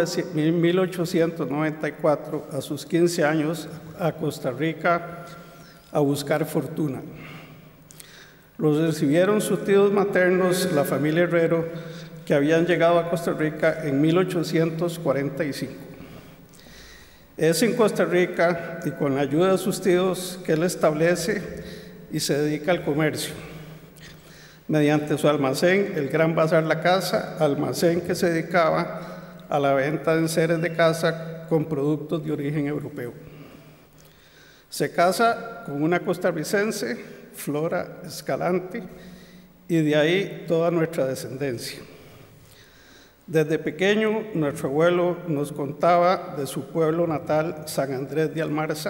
1894 a sus 15 años a Costa Rica a buscar fortuna. Los recibieron sus tíos maternos, la familia Herrero, que habían llegado a Costa Rica en 1845. Es en Costa Rica y con la ayuda de sus tíos que él establece y se dedica al comercio. Mediante su almacén, el Gran Bazar La Casa, almacén que se dedicaba a la venta de enseres de casa con productos de origen europeo. Se casa con una costarricense, Flora Escalante, y de ahí toda nuestra descendencia. Desde pequeño, nuestro abuelo nos contaba de su pueblo natal, San Andrés de Almarza,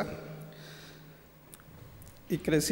y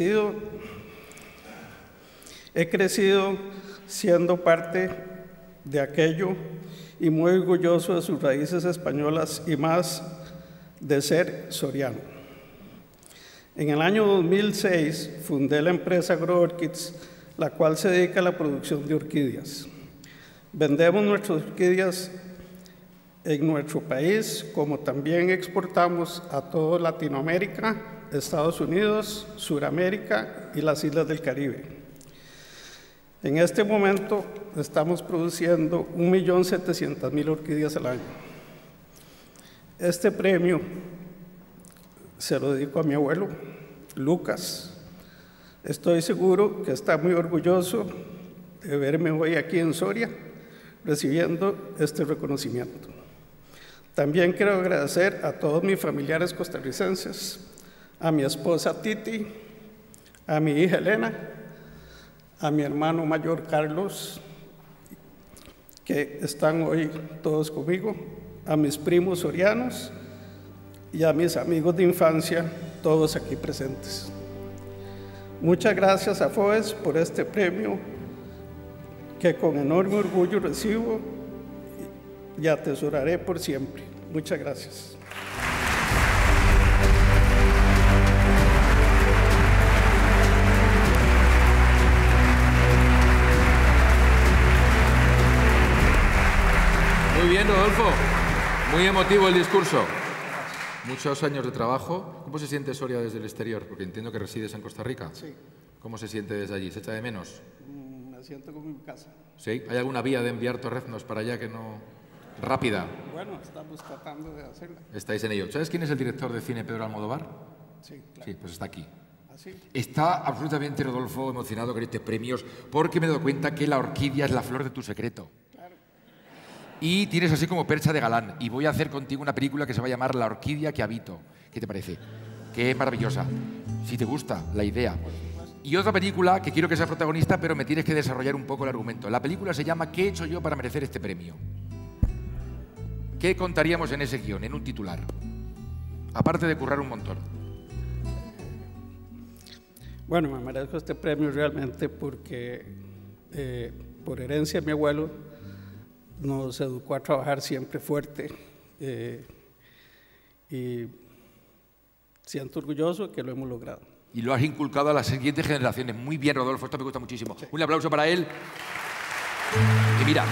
he crecido siendo parte de aquello y muy orgulloso de sus raíces españolas y más de ser soriano. En el año 2006 fundé la empresa AgroOrchids, la cual se dedica a la producción de orquídeas. Vendemos nuestras orquídeas en nuestro país, como también exportamos a toda Latinoamérica, Estados Unidos, Suramérica y las islas del Caribe. En este momento estamos produciendo 1.700.000 orquídeas al año. Este premio se lo dedico a mi abuelo, Lucas. Estoy seguro que está muy orgulloso de verme hoy aquí en Soria, recibiendo este reconocimiento. También quiero agradecer a todos mis familiares costarricenses, a mi esposa Titi, a mi hija Elena, a mi hermano mayor Carlos, que están hoy todos conmigo, a mis primos sorianos y a mis amigos de infancia, todos aquí presentes. Muchas gracias a FOES por este premio que con enorme orgullo recibo y atesoraré por siempre. Muchas gracias. Muy bien, Rodolfo. Muy emotivo el discurso. Muchos años de trabajo. ¿Cómo se siente Soria desde el exterior? Porque entiendo que resides en Costa Rica. Sí. ¿Cómo se siente desde allí? ¿Se echa de menos? Me siento como en mi casa. ¿Sí? ¿Hay alguna vía de enviar torreznos para allá que no...? Rápida. Bueno, estamos tratando de hacerla. Estáis en ello. ¿Sabes quién es el director de cine Pedro Almodóvar? Sí, claro. Sí, pues está aquí. ¿Así? Está absolutamente, Rodolfo, emocionado con estos premios porque me he dado cuenta que la orquídea es la flor de tu secreto. Claro. Y tienes así como percha de galán. Y voy a hacer contigo una película que se va a llamar La orquídea que habito. ¿Qué te parece? Que es maravillosa. Si te gusta la idea. Y otra película que quiero que sea protagonista, pero me tienes que desarrollar un poco el argumento. La película se llama ¿Qué he hecho yo para merecer este premio? ¿Qué contaríamos en ese guión, en un titular? Aparte de currar un montón. Bueno, me merezco este premio realmente porque por herencia mi abuelo nos educó a trabajar siempre fuerte y siento orgulloso que lo hemos logrado. Y lo has inculcado a las siguientes generaciones. Muy bien, Rodolfo, esto me gusta muchísimo. Sí. Un aplauso para él. Y mira,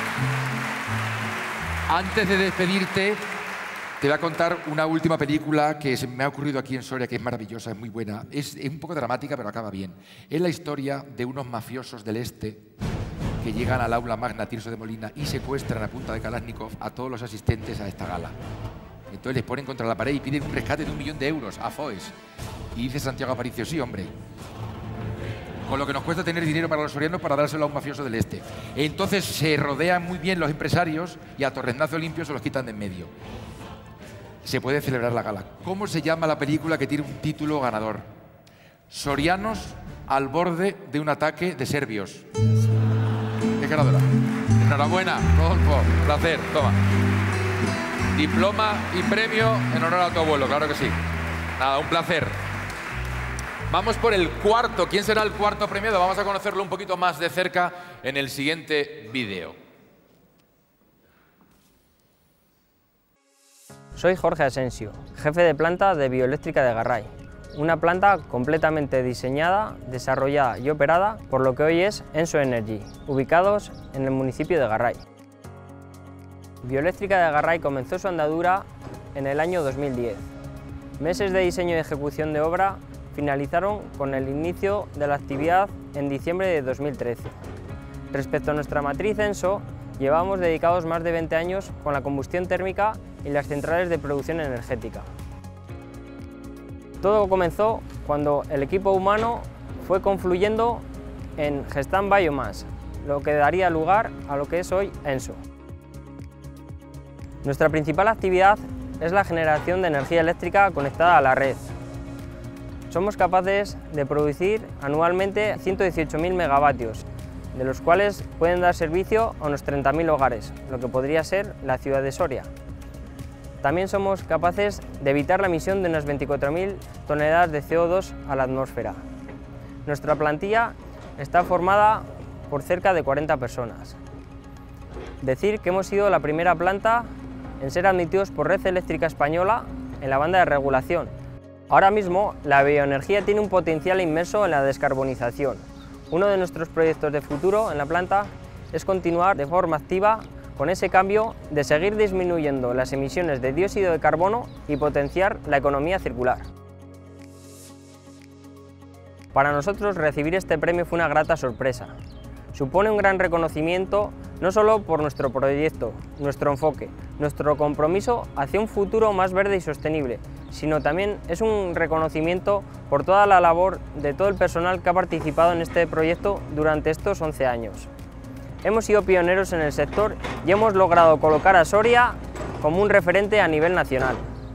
antes de despedirte, te voy a contar una última película que se me ha ocurrido aquí en Soria, que es maravillosa, es muy buena. Es un poco dramática, pero acaba bien. Es la historia de unos mafiosos del este que llegan al aula magna Tirso de Molina y secuestran a punta de Kalashnikov a todos los asistentes a esta gala. Entonces les ponen contra la pared y piden un rescate de 1 millón de euros a FOES. Y dice Santiago Aparicio, sí, hombre. Con lo que nos cuesta tener dinero para los sorianos para dárselo a un mafioso del este. Entonces se rodean muy bien los empresarios y a torrenazo limpio se los quitan de en medio. Se puede celebrar la gala. ¿Cómo se llama la película que tiene un título ganador? Sorianos al borde de un ataque de serbios. Es ganadora. Enhorabuena, Rodolfo. Un placer. Toma. Diploma y premio en honor a tu abuelo, claro que sí. Nada, un placer. Vamos por el cuarto. ¿Quién será el cuarto premiado? Vamos a conocerlo un poquito más de cerca en el siguiente vídeo. Soy Jorge Asensio, jefe de planta de Bioeléctrica de Garray, una planta completamente diseñada, desarrollada y operada por lo que hoy es Enso Energy, ubicados en el municipio de Garray. Bioeléctrica de Garray comenzó su andadura en el año 2010. Meses de diseño y ejecución de obra finalizaron con el inicio de la actividad en diciembre de 2013. Respecto a nuestra matriz Enso, llevamos dedicados más de 20 años con la combustión térmica y las centrales de producción energética. Todo comenzó cuando el equipo humano fue confluyendo en Gestamp Biomass, lo que daría lugar a lo que es hoy Enso. Nuestra principal actividad es la generación de energía eléctrica conectada a la red. Somos capaces de producir anualmente 118.000 megavatios, de los cuales pueden dar servicio a unos 30.000 hogares, lo que podría ser la ciudad de Soria. También somos capaces de evitar la emisión de unas 24.000 toneladas de CO2 a la atmósfera. Nuestra plantilla está formada por cerca de 40 personas. Decir que hemos sido la primera planta en ser admitidos por Red Eléctrica Española en la banda de regulación. Ahora mismo, la bioenergía tiene un potencial inmenso en la descarbonización. Uno de nuestros proyectos de futuro en la planta es continuar de forma activa con ese cambio de seguir disminuyendo las emisiones de dióxido de carbono y potenciar la economía circular. Para nosotros recibir este premio fue una grata sorpresa. Supone un gran reconocimiento no solo por nuestro proyecto, nuestro enfoque, nuestro compromiso hacia un futuro más verde y sostenible, sino también es un reconocimiento por toda la labor de todo el personal que ha participado en este proyecto durante estos 11 años. Hemos sido pioneros en el sector y hemos logrado colocar a Soria como un referente a nivel nacional.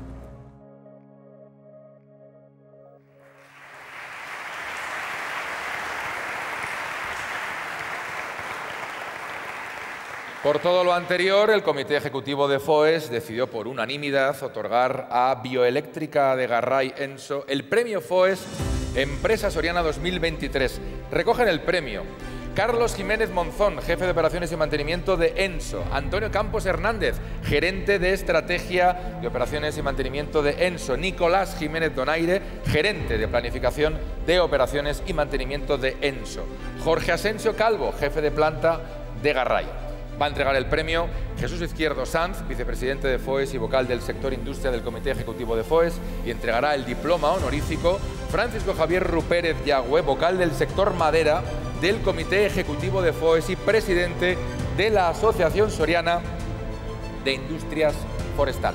Por todo lo anterior, el Comité Ejecutivo de FOES decidió por unanimidad otorgar a Bioeléctrica de Garray Enso el Premio FOES Empresa Soriana 2023. Recogen el premio Carlos Jiménez Monzón, jefe de operaciones y mantenimiento de Enso; Antonio Campos Hernández, gerente de estrategia de operaciones y mantenimiento de Enso; Nicolás Jiménez Donaire, gerente de planificación de operaciones y mantenimiento de Enso; Jorge Asensio Calvo, jefe de planta de Garray. va a entregar el premio Jesús Izquierdo Sanz, vicepresidente de FOES y vocal del sector industria del Comité Ejecutivo de FOES, y entregará el diploma honorífico Francisco Javier Rupérez Yagüe, vocal del sector madera del Comité Ejecutivo de FOES y presidente de la Asociación Soriana de Industrias Forestales.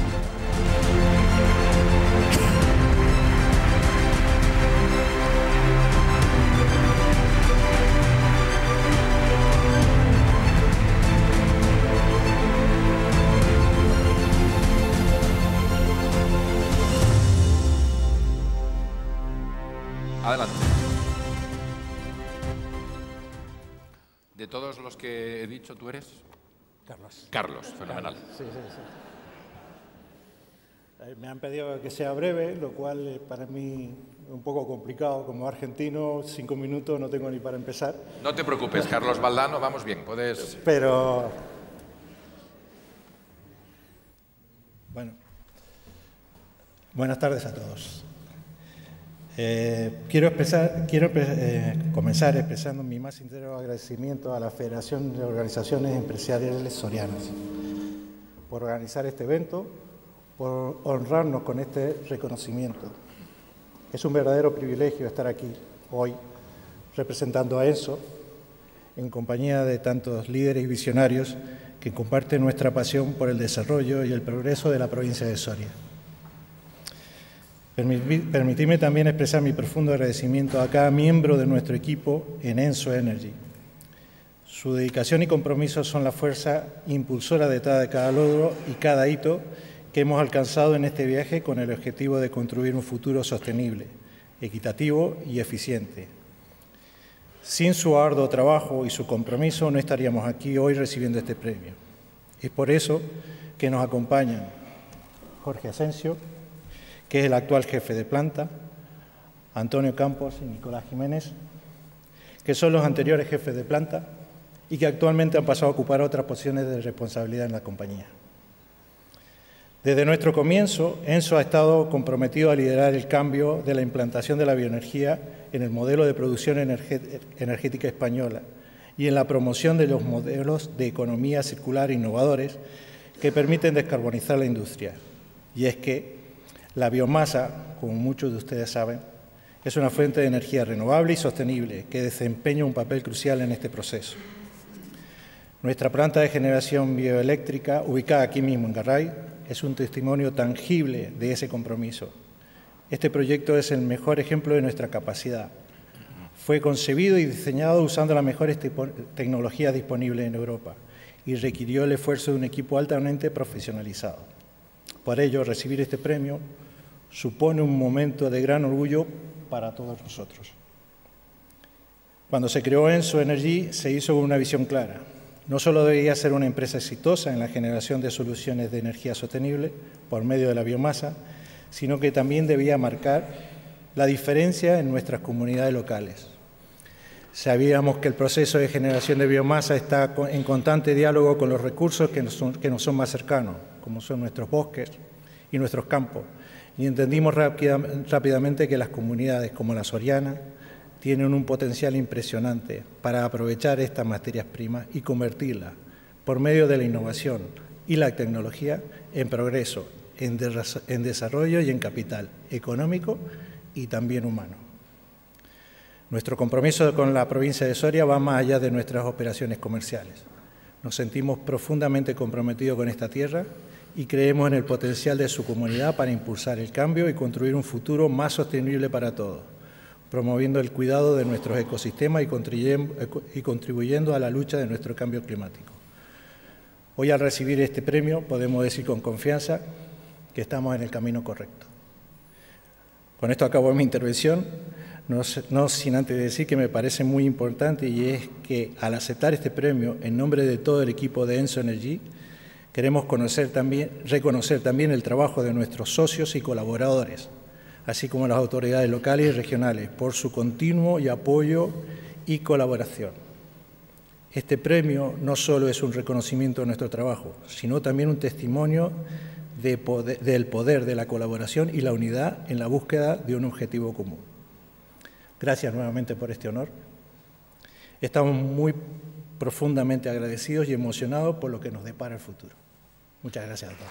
Adelante. De todos los que he dicho, ¿tú eres? Carlos. Carlos, fenomenal. Sí. Me han pedido que sea breve, lo cual para mí es un poco complicado. Como argentino, 5 minutos no tengo ni para empezar. No te preocupes, Carlos Valdano, vamos bien, puedes... Pero... Bueno. Buenas tardes a todos. Quiero comenzar expresando mi más sincero agradecimiento a la Federación de Organizaciones Empresariales Sorianas por organizar este evento, por honrarnos con este reconocimiento. Es un verdadero privilegio estar aquí hoy representando a ENSO en compañía de tantos líderes y visionarios que comparten nuestra pasión por el desarrollo y el progreso de la provincia de Soria. Permitidme también expresar mi profundo agradecimiento a cada miembro de nuestro equipo en Enso Energy. Su dedicación y compromiso son la fuerza impulsora detrás de cada logro y cada hito que hemos alcanzado en este viaje con el objetivo de construir un futuro sostenible, equitativo y eficiente. Sin su arduo trabajo y su compromiso no estaríamos aquí hoy recibiendo este premio. Es por eso que nos acompañan Jorge Asensio, que es el actual jefe de planta, Antonio Campos y Nicolás Jiménez, que son los anteriores jefes de planta y que actualmente han pasado a ocupar otras posiciones de responsabilidad en la compañía. Desde nuestro comienzo, ENSO ha estado comprometido a liderar el cambio de la implantación de la bioenergía en el modelo de producción energética española y en la promoción de los modelos de economía circular innovadores que permiten descarbonizar la industria. Y es que la biomasa, como muchos de ustedes saben, es una fuente de energía renovable y sostenible que desempeña un papel crucial en este proceso. Nuestra planta de generación bioeléctrica, ubicada aquí mismo en Garray, es un testimonio tangible de ese compromiso. Este proyecto es el mejor ejemplo de nuestra capacidad. Fue concebido y diseñado usando las mejores tecnologías disponibles en Europa y requirió el esfuerzo de un equipo altamente profesionalizado. Por ello, recibir este premio supone un momento de gran orgullo para todos nosotros. Cuando se creó Enso Energy, se hizo con una visión clara. No solo debía ser una empresa exitosa en la generación de soluciones de energía sostenible por medio de la biomasa, sino que también debía marcar la diferencia en nuestras comunidades locales. Sabíamos que el proceso de generación de biomasa está en constante diálogo con los recursos que nos son más cercanos, como son nuestros bosques y nuestros campos, y entendimos rápidamente que las comunidades como la soriana tienen un potencial impresionante para aprovechar estas materias primas y convertirlas, por medio de la innovación y la tecnología, en progreso, en desarrollo y en capital económico y también humano. Nuestro compromiso con la provincia de Soria va más allá de nuestras operaciones comerciales. Nos sentimos profundamente comprometidos con esta tierra y creemos en el potencial de su comunidad para impulsar el cambio y construir un futuro más sostenible para todos, promoviendo el cuidado de nuestros ecosistemas y contribuyendo a la lucha de nuestro cambio climático. Hoy, al recibir este premio, podemos decir con confianza que estamos en el camino correcto. Con esto acabo mi intervención, no sin antes decir que me parece muy importante, y es que al aceptar este premio en nombre de todo el equipo de Enso Energy, queremos reconocer también el trabajo de nuestros socios y colaboradores, así como las autoridades locales y regionales, por su continuo apoyo y colaboración. Este premio no solo es un reconocimiento de nuestro trabajo, sino también un testimonio del poder de la colaboración y la unidad en la búsqueda de un objetivo común. Gracias nuevamente por este honor. Estamos muy profundamente agradecidos y emocionados por lo que nos depara el futuro. Muchas gracias a todos.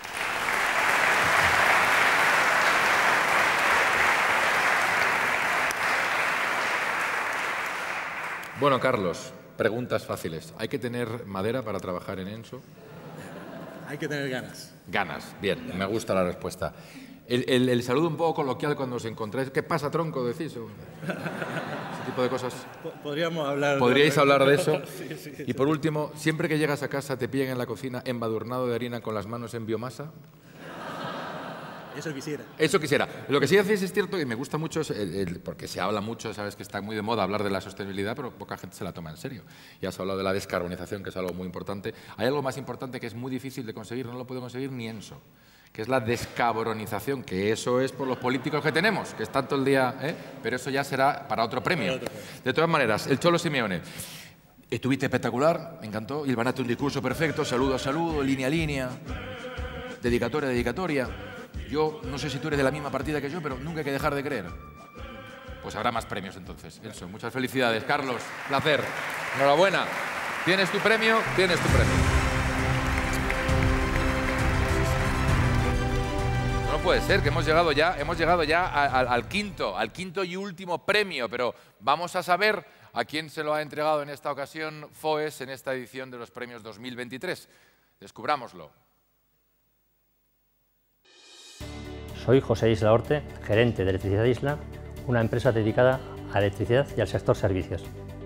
Bueno, Carlos, preguntas fáciles. ¿Hay que tener madera para trabajar en Enso? Hay que tener ganas. Ganas, bien, me gusta la respuesta. El saludo un poco coloquial cuando os encontráis. ¿Qué pasa, tronco? Decís. Ese tipo de cosas. Podríamos hablar. ¿Podríais hablar de eso? Sí. Y por último, siempre que llegas a casa te pillan en la cocina embadurnado de harina con las manos en biomasa. Eso quisiera. Eso quisiera. Lo que sí hacéis es cierto y me gusta mucho, porque se habla mucho, sabes que está muy de moda hablar de la sostenibilidad, pero poca gente se la toma en serio. Ya has hablado de la descarbonización, que es algo muy importante. Hay algo más importante que es muy difícil de conseguir, no lo puede conseguir ni Enso, que es la descabronización, que eso es por los políticos que tenemos, que están todo el día, pero eso ya será para otro premio. De todas maneras, el Cholo Simeone. Estuviste espectacular, me encantó, hilvanaste un discurso perfecto, saludo a saludo, línea a línea, dedicatoria a dedicatoria. Yo no sé si tú eres de la misma partida que yo, pero nunca hay que dejar de creer. Pues habrá más premios entonces. Elso, muchas felicidades. Carlos, placer. Enhorabuena. Tienes tu premio, tienes tu premio. No puede ser que hemos llegado ya al quinto y último premio, pero vamos a saber a quién se lo ha entregado en esta ocasión FOES en esta edición de los premios 2023. Descubrámoslo. Soy José Isla Orte, gerente de Electricidad Isla, una empresa dedicada a electricidad y al sector servicios.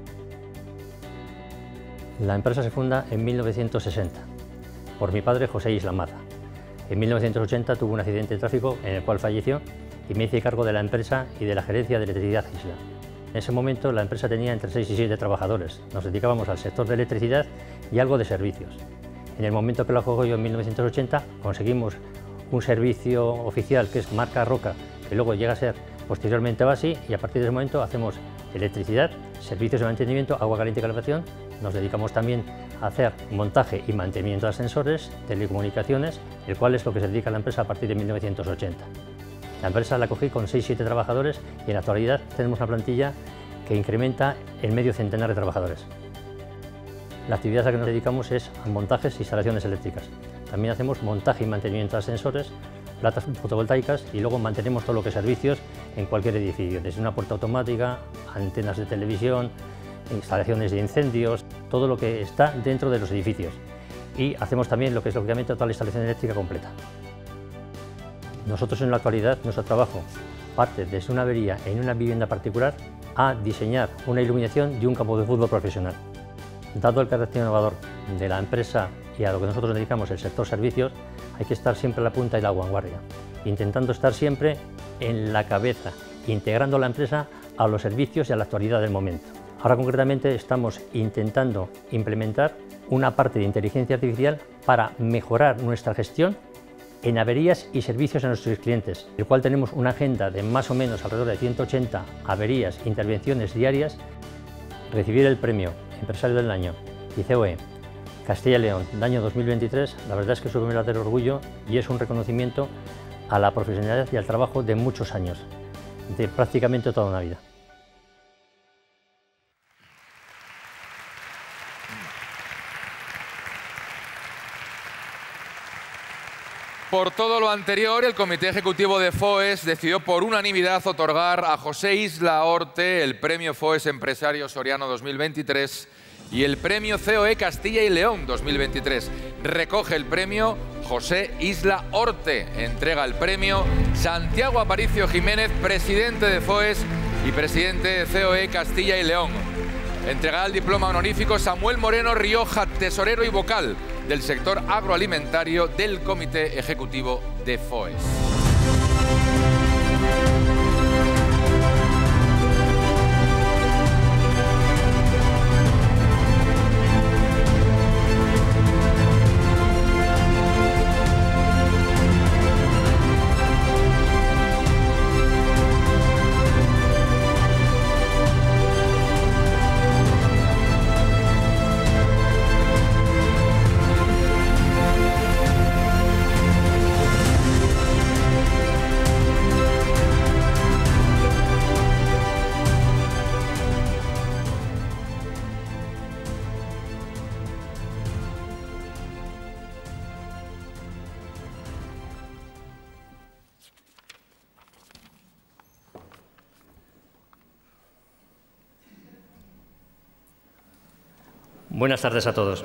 La empresa se funda en 1960 por mi padre José Isla Mata. En 1980 tuvo un accidente de tráfico en el cual falleció y me hice cargo de la empresa y de la gerencia de Electricidad Isla. En ese momento la empresa tenía entre 6 y 7 trabajadores. Nos dedicábamos al sector de electricidad y algo de servicios. En el momento que lo cojo yo en 1980 conseguimos un servicio oficial que es marca Roca, que luego llega a ser posteriormente Basi, y a partir de ese momento hacemos electricidad, servicios de mantenimiento, agua caliente y calefacción. Nos dedicamos también a hacer montaje y mantenimiento de ascensores, telecomunicaciones, el cual es lo que se dedica a la empresa a partir de 1980. La empresa la cogí con 6-7 trabajadores y en la actualidad tenemos una plantilla que incrementa en medio centenar de trabajadores. La actividad a la que nos dedicamos es a montajes e instalaciones eléctricas. También hacemos montaje y mantenimiento de ascensores, placas fotovoltaicas y luego mantenemos todo lo que es servicios en cualquier edificio, desde una puerta automática, antenas de televisión, instalaciones de incendios, todo lo que está dentro de los edificios. Y hacemos también lo que es lógicamente toda la instalación eléctrica completa. Nosotros en la actualidad, nuestro trabajo parte desde una avería en una vivienda particular a diseñar una iluminación de un campo de fútbol profesional. Dado el carácter innovador de la empresa y a lo que nosotros nos dedicamos, el sector servicios, hay que estar siempre a la punta y la vanguardia, intentando estar siempre en la cabeza, integrando la empresa a los servicios y a la actualidad del momento. Ahora concretamente estamos intentando implementar una parte de inteligencia artificial para mejorar nuestra gestión en averías y servicios a nuestros clientes, el cual tenemos una agenda de más o menos alrededor de 180 averías e intervenciones diarias. Recibir el premio Empresario del Año y COE Castilla y León del año 2023, la verdad es que es un verdadero orgullo y es un reconocimiento a la profesionalidad y al trabajo de muchos años, de prácticamente toda una vida. Por todo lo anterior, el Comité Ejecutivo de FOES decidió por unanimidad otorgar a José Isla Orte el Premio FOES Empresario Soriano 2023 y el Premio COE Castilla y León 2023. Recoge el premio José Isla Orte. Entrega el premio Santiago Aparicio Jiménez, presidente de FOES y presidente de COE Castilla y León. Entregará el diploma honorífico Samuel Moreno Rioja, tesorero y vocal del sector agroalimentario del Comité Ejecutivo de FOES. Buenas tardes a todos.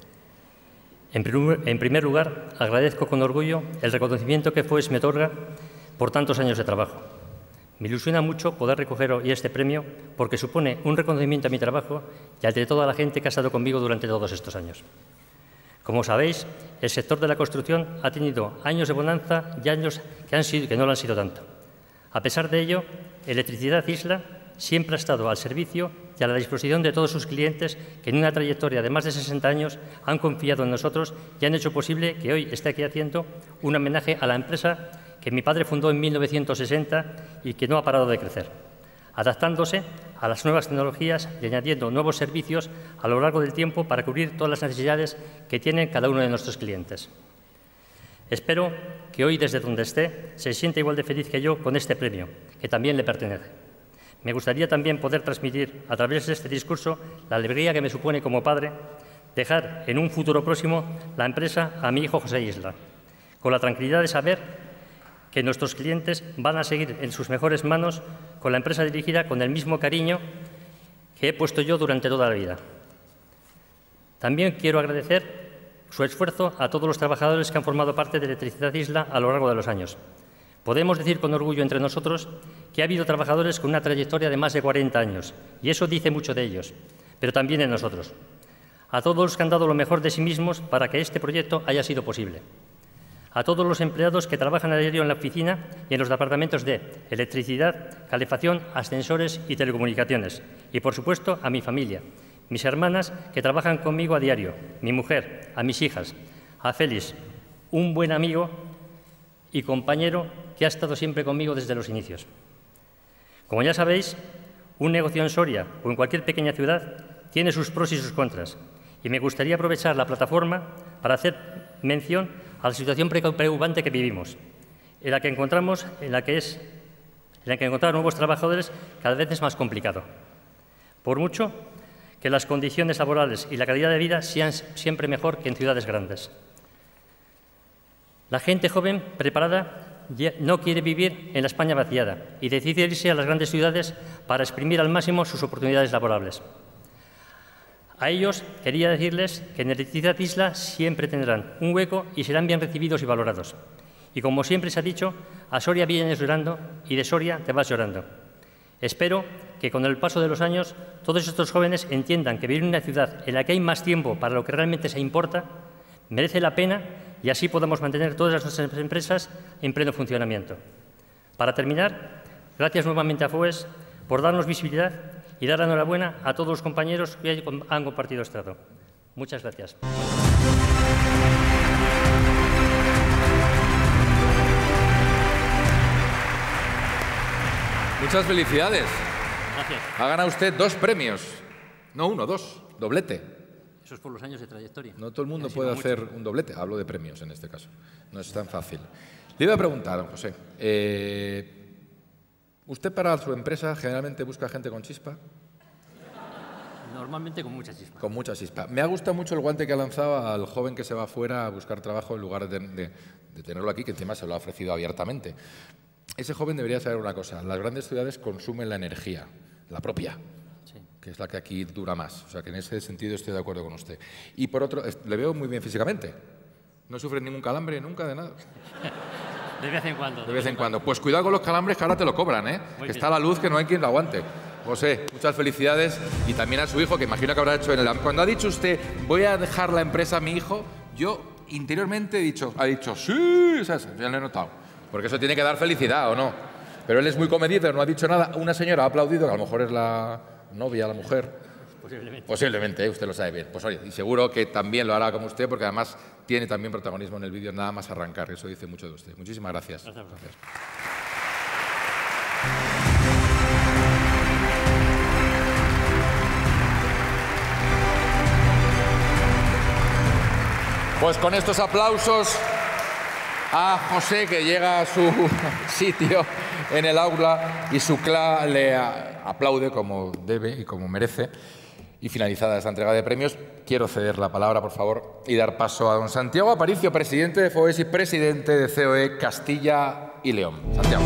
En primer lugar, agradezco con orgullo el reconocimiento que FOES me otorga por tantos años de trabajo. Me ilusiona mucho poder recoger hoy este premio porque supone un reconocimiento a mi trabajo y al de toda la gente que ha estado conmigo durante todos estos años. Como sabéis, el sector de la construcción ha tenido años de bonanza y años que no lo han sido tanto. A pesar de ello, Electricidad Isla siempre ha estado al servicio y a la disposición de todos sus clientes que en una trayectoria de más de 60 años han confiado en nosotros y han hecho posible que hoy esté aquí haciendo un homenaje a la empresa que mi padre fundó en 1960 y que no ha parado de crecer, adaptándose a las nuevas tecnologías y añadiendo nuevos servicios a lo largo del tiempo para cubrir todas las necesidades que tienen cada uno de nuestros clientes. Espero que hoy, desde donde esté, se sienta igual de feliz que yo con este premio, que también le pertenece. Me gustaría también poder transmitir, a través de este discurso, la alegría que me supone como padre dejar en un futuro próximo la empresa a mi hijo José Isla, con la tranquilidad de saber que nuestros clientes van a seguir en sus mejores manos con la empresa dirigida con el mismo cariño que he puesto yo durante toda la vida. También quiero agradecer su esfuerzo a todos los trabajadores que han formado parte de Electricidad Isla a lo largo de los años. Podemos decir con orgullo entre nosotros que ha habido trabajadores con una trayectoria de más de 40 años, y eso dice mucho de ellos, pero también de nosotros. A todos los que han dado lo mejor de sí mismos para que este proyecto haya sido posible. A todos los empleados que trabajan a diario en la oficina y en los departamentos de electricidad, calefacción, ascensores y telecomunicaciones. Y, por supuesto, a mi familia, mis hermanas que trabajan conmigo a diario, mi mujer, a mis hijas, a Félix, un buen amigo y compañero que ha estado siempre conmigo desde los inicios. Como ya sabéis, un negocio en Soria o en cualquier pequeña ciudad tiene sus pros y sus contras, y me gustaría aprovechar la plataforma para hacer mención a la situación preocupante que vivimos, en la que encontrar nuevos trabajadores cada vez es más complicado. Por mucho que las condiciones laborales y la calidad de vida sean siempre mejor que en ciudades grandes. La gente joven, preparada, no quiere vivir en la España vaciada y decide irse a las grandes ciudades para exprimir al máximo sus oportunidades laborables. A ellos quería decirles que en Electricidad Isla siempre tendrán un hueco y serán bien recibidos y valorados. Y como siempre se ha dicho, a Soria vienes llorando y de Soria te vas llorando. Espero que con el paso de los años todos estos jóvenes entiendan que vivir en una ciudad en la que hay más tiempo para lo que realmente se importa merece la pena y así podamos mantener todas nuestras empresas en pleno funcionamiento. Para terminar, gracias nuevamente a FOES por darnos visibilidad y dar la enhorabuena a todos los compañeros que han compartido este rato. Muchas gracias. Muchas felicidades. Gracias. Ha ganado usted 2 premios. No 1, 2. Doblete. Eso es por los años de trayectoria. No todo el mundo puede hacer un doblete. Hablo de premios en este caso. No es tan fácil. Le iba a preguntar, don José. ¿Usted para su empresa generalmente busca gente con chispa? Normalmente con mucha chispa. Con mucha chispa. Me ha gustado mucho el guante que ha lanzado al joven que se va afuera a buscar trabajo en lugar de tenerlo aquí, que encima se lo ha ofrecido abiertamente. Ese joven debería saber una cosa. Las grandes ciudades consumen la energía, la propia, que es la que aquí dura más. O sea, que en ese sentido estoy de acuerdo con usted. Y por otro, le veo muy bien físicamente. No sufre ningún calambre nunca de nada. De vez en cuando. De vez en cuando. Pues cuidado con los calambres que ahora te lo cobran, ¿eh? Que está la luz que no hay quien lo aguante. José, muchas felicidades. Y también a su hijo, que imagino que habrá hecho en el... Cuando ha dicho usted, voy a dejar la empresa a mi hijo, yo interiormente ha dicho, sí, ya lo he notado. Porque eso tiene que dar felicidad, ¿o no? Pero él es muy comedido, no ha dicho nada. Una señora ha aplaudido, que a lo mejor es la novia, la mujer. Posiblemente. Posiblemente, usted lo sabe bien. Pues oye, y seguro que también lo hará como usted, porque además tiene también protagonismo en el vídeo, nada más arrancar. Eso dice mucho de usted. Muchísimas gracias. Gracias. Pues con estos aplausos a José, que llega a su sitio en el aula y su clase le aplaude como debe y como merece. Y finalizada esta entrega de premios, quiero ceder la palabra, por favor, y dar paso a don Santiago Aparicio, presidente de FOES y presidente de COE Castilla y León. Santiago.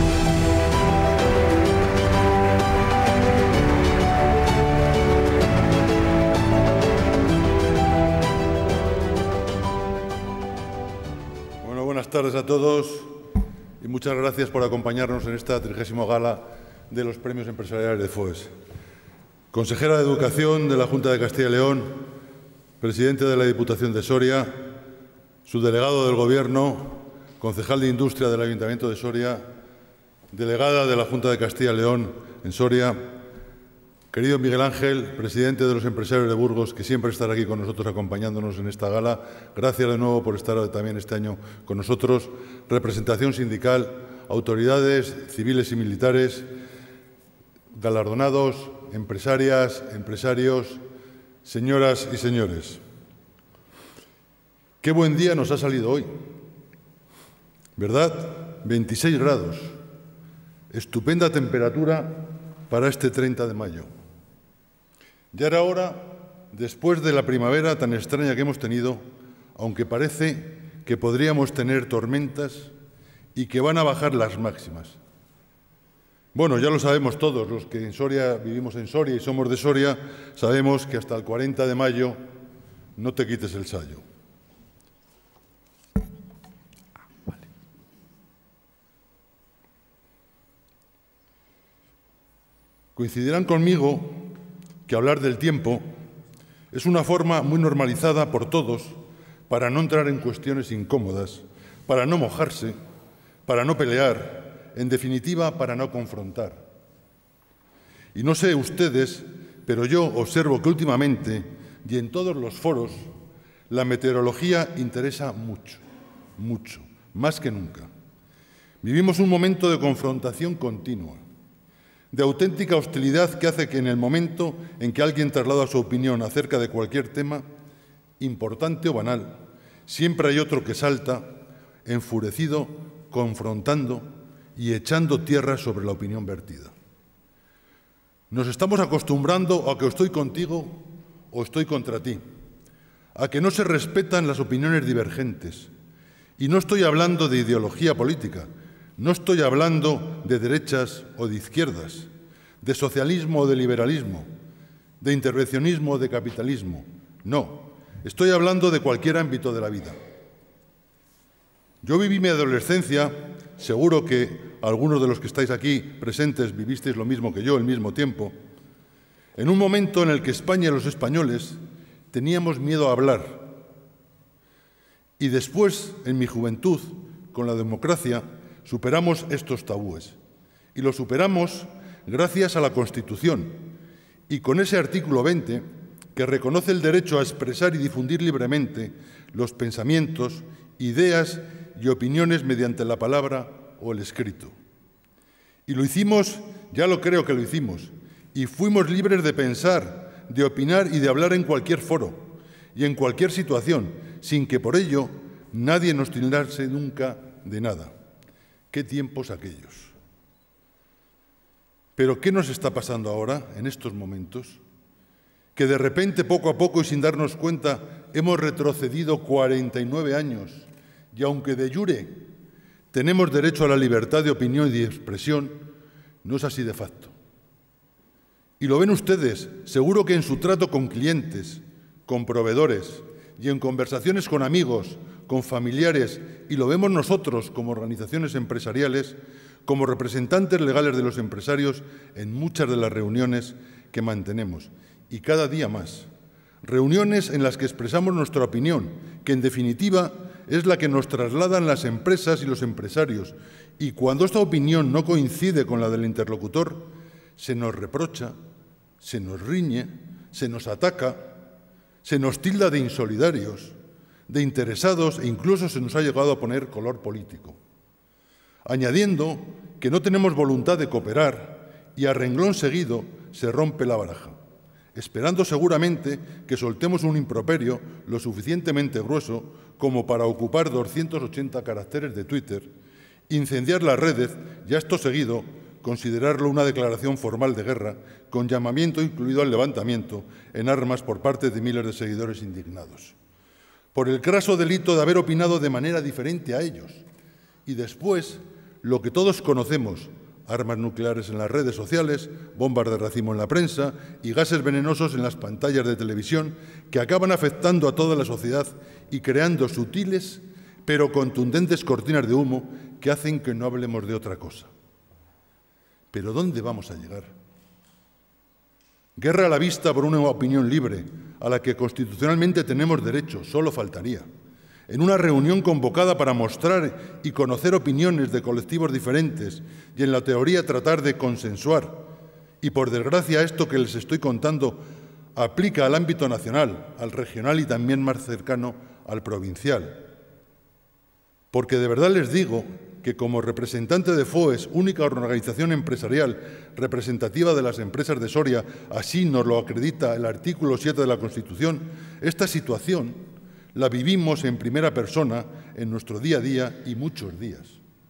buenas tardes a todos y muchas gracias por acompañarnos en esta 30ª gala de los Premios Empresariales de FOES. Consejera de Educación de la Junta de Castilla y León, presidente de la Diputación de Soria, subdelegado del Gobierno, concejal de Industria del Ayuntamiento de Soria, delegada de la Junta de Castilla y León en Soria, querido Miguel Ángel, presidente de los empresarios de Burgos, que siempre estará aquí con nosotros acompañándonos en esta gala. Gracias de nuevo por estar también este año con nosotros. Representación sindical, autoridades civiles y militares, galardonados, empresarias, empresarios, señoras y señores. Qué buen día nos ha salido hoy, ¿verdad? 26 grados. Estupenda temperatura para este 30 de mayo. Ya era hora, después de la primavera tan extraña que hemos tenido, aunque parece que podríamos tener tormentas y que van a bajar las máximas. Bueno, ya lo sabemos todos, los que en Soria vivimos en Soria y somos de Soria, sabemos que hasta el 40 de mayo no te quites el sayo. Coincidirán conmigo que hablar del tiempo es una forma muy normalizada por todos para no entrar en cuestiones incómodas, para no mojarse, para no pelear, en definitiva, para no confrontar. Y no sé ustedes, pero yo observo que últimamente, y en todos los foros, la meteorología interesa mucho, mucho, más que nunca. Vivimos un momento de confrontación continua, de auténtica hostilidad que hace que en el momento en que alguien traslada su opinión acerca de cualquier tema, importante o banal, siempre hay otro que salta, enfurecido, confrontando y echando tierra sobre la opinión vertida. Nos estamos acostumbrando a que o estoy contigo o estoy contra ti, a que no se respetan las opiniones divergentes. Y no estoy hablando de ideología política, no estoy hablando de derechas o de izquierdas, de socialismo o de liberalismo, de intervencionismo o de capitalismo. No, estoy hablando de cualquier ámbito de la vida. Yo viví mi adolescencia, seguro que algunos de los que estáis aquí presentes vivisteis lo mismo que yo, al mismo tiempo, en un momento en el que España y los españoles teníamos miedo a hablar. Y después, en mi juventud, con la democracia, superamos estos tabúes. Y los superamos gracias a la Constitución y con ese artículo 20 que reconoce el derecho a expresar y difundir libremente los pensamientos, ideas y opiniones mediante la palabra o el escrito. Y lo hicimos, ya lo creo que lo hicimos, y fuimos libres de pensar, de opinar y de hablar en cualquier foro y en cualquier situación, sin que por ello nadie nos tildase nunca de nada. ¡Qué tiempos aquellos! Pero ¿qué nos está pasando ahora, en estos momentos? Que de repente, poco a poco y sin darnos cuenta, hemos retrocedido 49 años y aunque de jure tenemos derecho a la libertad de opinión y de expresión, no es así de facto. Y lo ven ustedes, seguro que en su trato con clientes, con proveedores y en conversaciones con amigos, con familiares, y lo vemos nosotros como organizaciones empresariales, como representantes legales de los empresarios en muchas de las reuniones que mantenemos, y cada día más. Reuniones en las que expresamos nuestra opinión, que en definitiva es la que nos trasladan las empresas y los empresarios, y cuando esta opinión no coincide con la del interlocutor, se nos reprocha, se nos riñe, se nos ataca, se nos tilda de insolidarios, de interesados e incluso se nos ha llegado a poner color político. Añadiendo que no tenemos voluntad de cooperar y a renglón seguido se rompe la baraja, esperando seguramente que soltemos un improperio lo suficientemente grueso como para ocupar 280 caracteres de Twitter, incendiar las redes y a esto seguido considerarlo una declaración formal de guerra con llamamiento incluido al levantamiento en armas por parte de miles de seguidores indignados, por el craso delito de haber opinado de manera diferente a ellos. Y después, lo que todos conocemos, armas nucleares en las redes sociales, bombas de racimo en la prensa y gases venenosos en las pantallas de televisión que acaban afectando a toda la sociedad y creando sutiles pero contundentes cortinas de humo que hacen que no hablemos de otra cosa. ¿Pero dónde vamos a llegar? Guerra a la vista por una opinión libre, a la que constitucionalmente tenemos derecho, solo faltaría. En una reunión convocada para mostrar y conocer opiniones de colectivos diferentes y en la teoría tratar de consensuar. Y por desgracia esto que les estoy contando aplica al ámbito nacional, al regional y también más cercano al provincial. Porque de verdad les digo que como representante de FOES, única organización empresarial representativa de las empresas de Soria, así nos lo acredita el artículo 7 de la Constitución, esta situación la vivimos en primera persona en nuestro día a día y muchos días.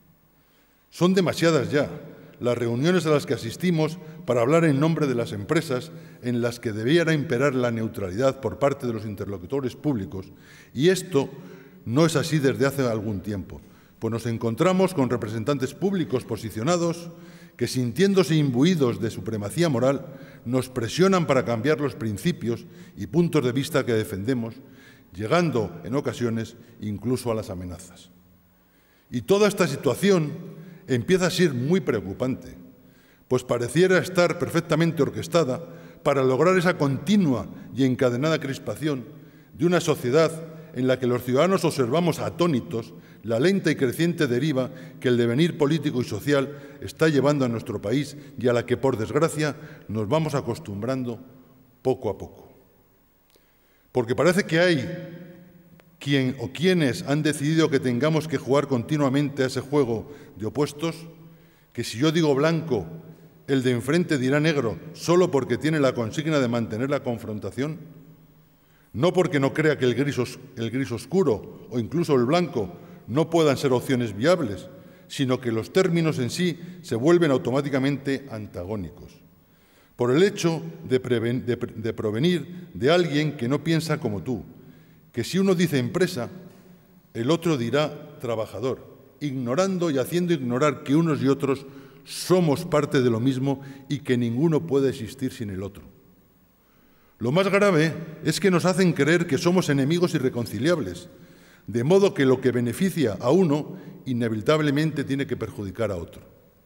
Son demasiadas ya las reuniones a las que asistimos para hablar en nombre de las empresas en las que debiera imperar la neutralidad por parte de los interlocutores públicos, y esto no es así desde hace algún tiempo, pues nos encontramos con representantes públicos posicionados que, sintiéndose imbuidos de supremacía moral, nos presionan para cambiar los principios y puntos de vista que defendemos, llegando en ocasiones incluso a las amenazas. Y toda esta situación empieza a ser muy preocupante, pues pareciera estar perfectamente orquestada para lograr esa continua y encadenada crispación de una sociedad en la que los ciudadanos observamos atónitos la lenta y creciente deriva que el devenir político y social está llevando a nuestro país y a la que, por desgracia, nos vamos acostumbrando poco a poco. Porque parece que hay quien o quienes han decidido que tengamos que jugar continuamente a ese juego de opuestos, que si yo digo blanco, el de enfrente dirá negro solo porque tiene la consigna de mantener la confrontación, no porque no crea que el gris oscuro o incluso el blanco no puedan ser opciones viables, sino que los términos en sí se vuelven automáticamente antagónicos, por el hecho de provenir de alguien que no piensa como tú, que si uno dice empresa, el otro dirá trabajador, ignorando y haciendo ignorar que unos y otros somos parte de lo mismo y que ninguno puede existir sin el otro. Lo más grave es que nos hacen creer que somos enemigos irreconciliables, de modo que lo que beneficia a uno inevitablemente tiene que perjudicar a otro.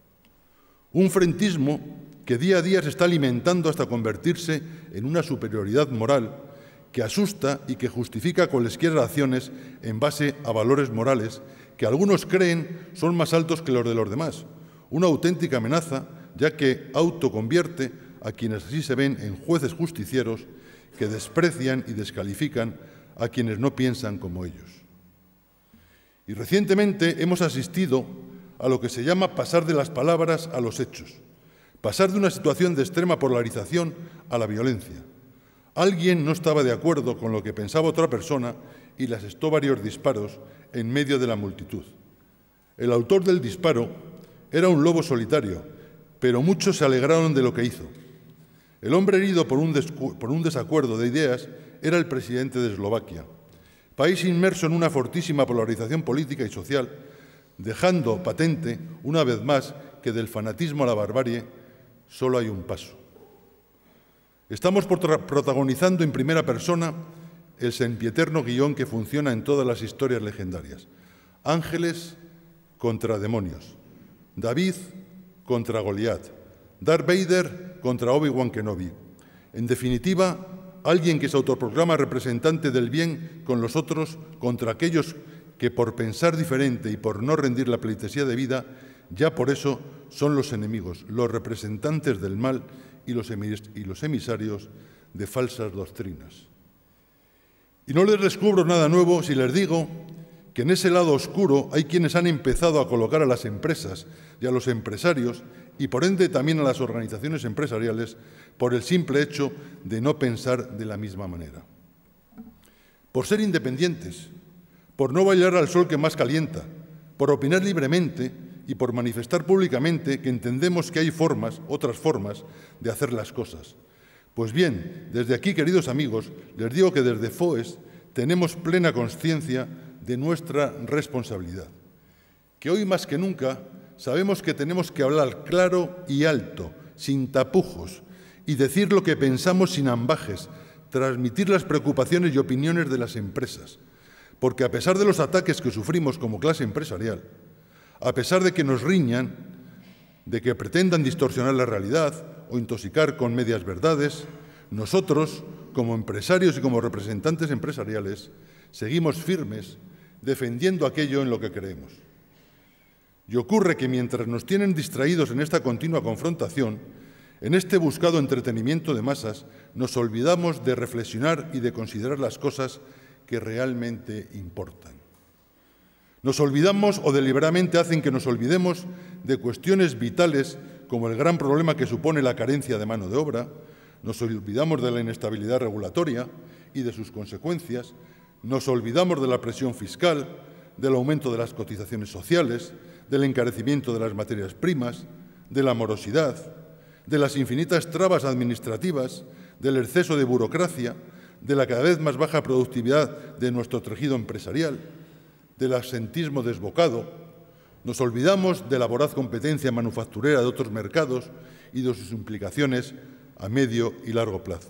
Un frentismo que día a día se está alimentando hasta convertirse en una superioridad moral que asusta y que justifica cualesquiera acciones en base a valores morales que algunos creen son más altos que los de los demás. Una auténtica amenaza, ya que autoconvierte a quienes así se ven en jueces justicieros que desprecian y descalifican a quienes no piensan como ellos. Y recientemente hemos asistido a lo que se llama pasar de las palabras a los hechos, pasar de una situación de extrema polarización a la violencia. Alguien no estaba de acuerdo con lo que pensaba otra persona y le asestó varios disparos en medio de la multitud. El autor del disparo era un lobo solitario, pero muchos se alegraron de lo que hizo. El hombre herido por un desacuerdo de ideas era el presidente de Eslovaquia, país inmerso en una fortísima polarización política y social, dejando patente, una vez más, que del fanatismo a la barbarie solo hay un paso. Estamos protagonizando en primera persona el sempiterno guión que funciona en todas las historias legendarias. Ángeles contra demonios, David contra Goliat, Darth Vader contra Obi-Wan Kenobi. En definitiva, alguien que se autoproclama representante del bien con los otros contra aquellos que por pensar diferente y por no rendir la pleitesía de vida, ya por eso son los enemigos, los representantes del mal y los emisarios de falsas doctrinas. Y no les descubro nada nuevo si les digo que en ese lado oscuro hay quienes han empezado a colocar a las empresas y a los empresarios y por ende también a las organizaciones empresariales por el simple hecho de no pensar de la misma manera. Por ser independientes, por no bailar al sol que más calienta, por opinar libremente y por manifestar públicamente que entendemos que hay otras formas de hacer las cosas. Pues bien, desde aquí, queridos amigos, les digo que desde FOES tenemos plena consciencia de nuestra responsabilidad, que hoy más que nunca sabemos que tenemos que hablar claro y alto, sin tapujos, y decir lo que pensamos sin ambajes, transmitir las preocupaciones y opiniones de las empresas, porque a pesar de los ataques que sufrimos como clase empresarial, a pesar de que nos riñan, de que pretendan distorsionar la realidad o intoxicar con medias verdades, nosotros, como empresarios y como representantes empresariales, seguimos firmes defendiendo aquello en lo que creemos. Y ocurre que mientras nos tienen distraídos en esta continua confrontación, en este buscado entretenimiento de masas, nos olvidamos de reflexionar y de considerar las cosas que realmente importan. Nos olvidamos o deliberadamente hacen que nos olvidemos de cuestiones vitales como el gran problema que supone la carencia de mano de obra, nos olvidamos de la inestabilidad regulatoria y de sus consecuencias, nos olvidamos de la presión fiscal, del aumento de las cotizaciones sociales, del encarecimiento de las materias primas, de la morosidad, de las infinitas trabas administrativas, del exceso de burocracia, de la cada vez más baja productividad de nuestro tejido empresarial, del absentismo desbocado. Nos olvidamos de la voraz competencia manufacturera de otros mercados y de sus implicaciones a medio y largo plazo.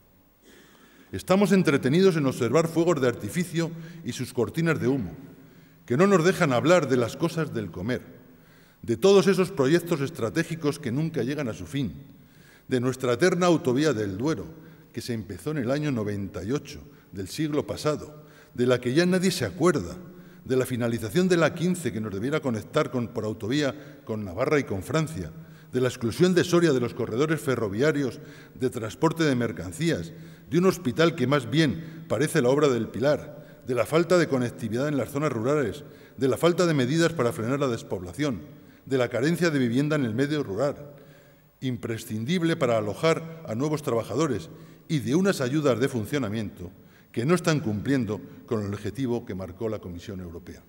Estamos entretenidos en observar fuegos de artificio y sus cortinas de humo, que no nos dejan hablar de las cosas del comer, de todos esos proyectos estratégicos que nunca llegan a su fin, de nuestra eterna autovía del Duero, que se empezó en el año 98 del siglo pasado, de la que ya nadie se acuerda, de la finalización de la 15 que nos debiera conectar por autovía con Navarra y con Francia, de la exclusión de Soria de los corredores ferroviarios de transporte de mercancías, de un hospital que más bien parece la obra del Pilar, de la falta de conectividad en las zonas rurales, de la falta de medidas para frenar la despoblación, de la carencia de vivienda en el medio rural, imprescindible para alojar a nuevos trabajadores, y de unas ayudas de funcionamiento que no están cumpliendo con el objetivo que marcó la Comisión Europea.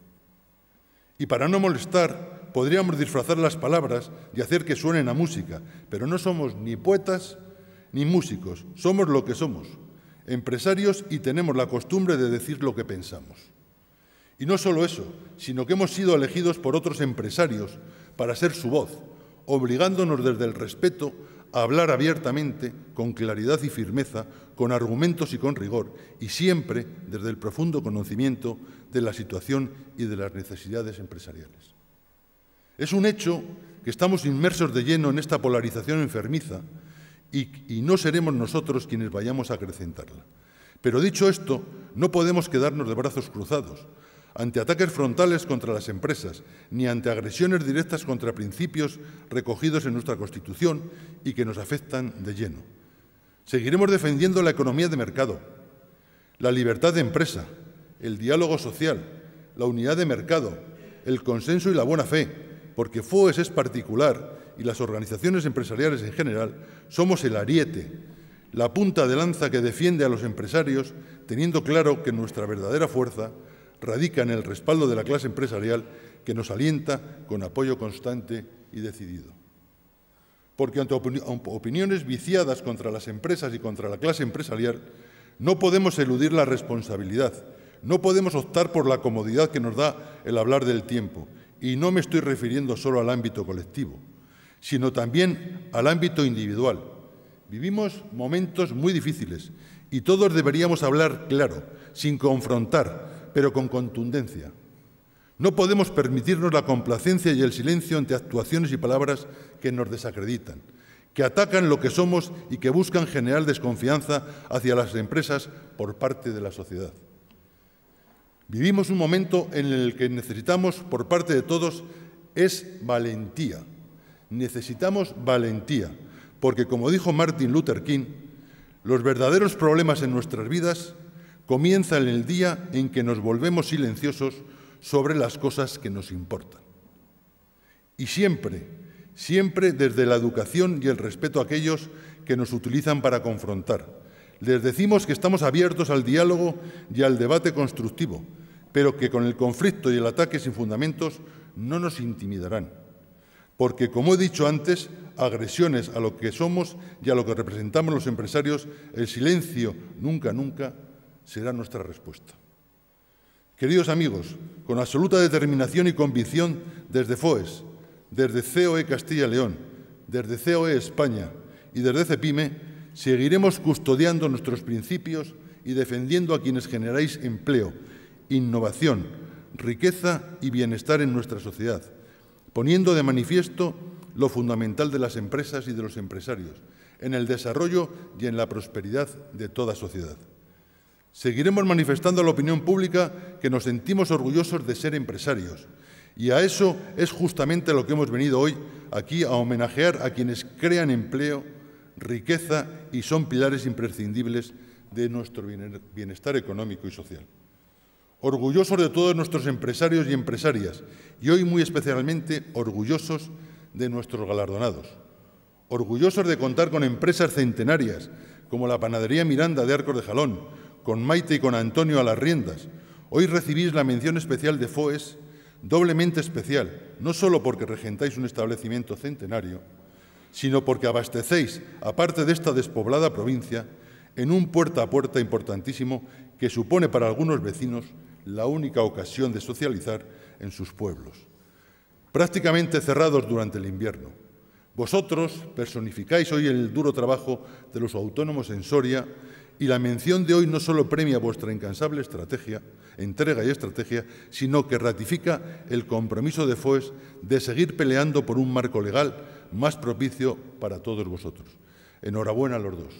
Y para no molestar, podríamos disfrazar las palabras y hacer que suenen a música, pero no somos ni poetas ni músicos, somos lo que somos, empresarios, y tenemos la costumbre de decir lo que pensamos. Y no solo eso, sino que hemos sido elegidos por otros empresarios para ser su voz, obligándonos desde el respeto a hablar abiertamente, con claridad y firmeza, con argumentos y con rigor, y siempre desde el profundo conocimiento de la situación y de las necesidades empresariales. Es un hecho que estamos inmersos de lleno en esta polarización enfermiza y no seremos nosotros quienes vayamos a acrecentarla. Pero dicho esto, no podemos quedarnos de brazos cruzados ante ataques frontales contra las empresas, ni ante agresiones directas contra principios recogidos en nuestra Constitución y que nos afectan de lleno. Seguiremos defendiendo la economía de mercado, la libertad de empresa, el diálogo social, la unidad de mercado, el consenso y la buena fe, porque FOES es particular y las organizaciones empresariales en general somos el ariete, la punta de lanza que defiende a los empresarios, teniendo claro que nuestra verdadera fuerza radica en el respaldo de la clase empresarial que nos alienta con apoyo constante y decidido. Porque ante opiniones viciadas contra las empresas y contra la clase empresarial, no podemos eludir la responsabilidad, no podemos optar por la comodidad que nos da el hablar del tiempo, y no me estoy refiriendo solo al ámbito colectivo, sino también al ámbito individual. Vivimos momentos muy difíciles y todos deberíamos hablar claro, sin confrontar, pero con contundencia. No podemos permitirnos la complacencia y el silencio ante actuaciones y palabras que nos desacreditan, que atacan lo que somos y que buscan generar desconfianza hacia las empresas por parte de la sociedad. Vivimos un momento en el que necesitamos, por parte de todos, es valentía. Necesitamos valentía, porque, como dijo Martin Luther King, los verdaderos problemas en nuestras vidas comienzan en el día en que nos volvemos silenciosos sobre las cosas que nos importan. Y siempre, siempre desde la educación y el respeto a aquellos que nos utilizan para confrontar. Les decimos que estamos abiertos al diálogo y al debate constructivo, pero que con el conflicto y el ataque sin fundamentos no nos intimidarán. Porque, como he dicho antes, agresiones a lo que somos y a lo que representamos los empresarios, el silencio nunca, nunca será nuestra respuesta. Queridos amigos, con absoluta determinación y convicción desde FOES, desde COE Castilla y León, desde COE España y desde CEPIME, seguiremos custodiando nuestros principios y defendiendo a quienes generáis empleo innovación, riqueza y bienestar en nuestra sociedad, poniendo de manifiesto lo fundamental de las empresas y de los empresarios, en el desarrollo y en la prosperidad de toda sociedad. Seguiremos manifestando a la opinión pública que nos sentimos orgullosos de ser empresarios, y a eso es justamente lo que hemos venido hoy aquí a homenajear a quienes crean empleo, riqueza y son pilares imprescindibles de nuestro bienestar económico y social. Orgullosos de todos nuestros empresarios y empresarias, y hoy muy especialmente orgullosos de nuestros galardonados. Orgullosos de contar con empresas centenarias como la Panadería Miranda de Arcos de Jalón, con Maite y con Antonio a las riendas. Hoy recibís la mención especial de FOES, doblemente especial, no solo porque regentáis un establecimiento centenario, sino porque abastecéis, aparte de esta despoblada provincia, en un puerta a puerta importantísimo que supone para algunos vecinos la única ocasión de socializar en sus pueblos. Prácticamente cerrados durante el invierno. Vosotros personificáis hoy el duro trabajo de los autónomos en Soria, y la mención de hoy no solo premia vuestra incansable entrega y estrategia, sino que ratifica el compromiso de FOES de seguir peleando por un marco legal más propicio para todos vosotros. Enhorabuena a los dos.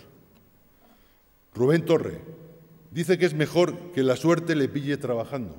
Rubén Torre dice que es mejor que la suerte le pille trabajando.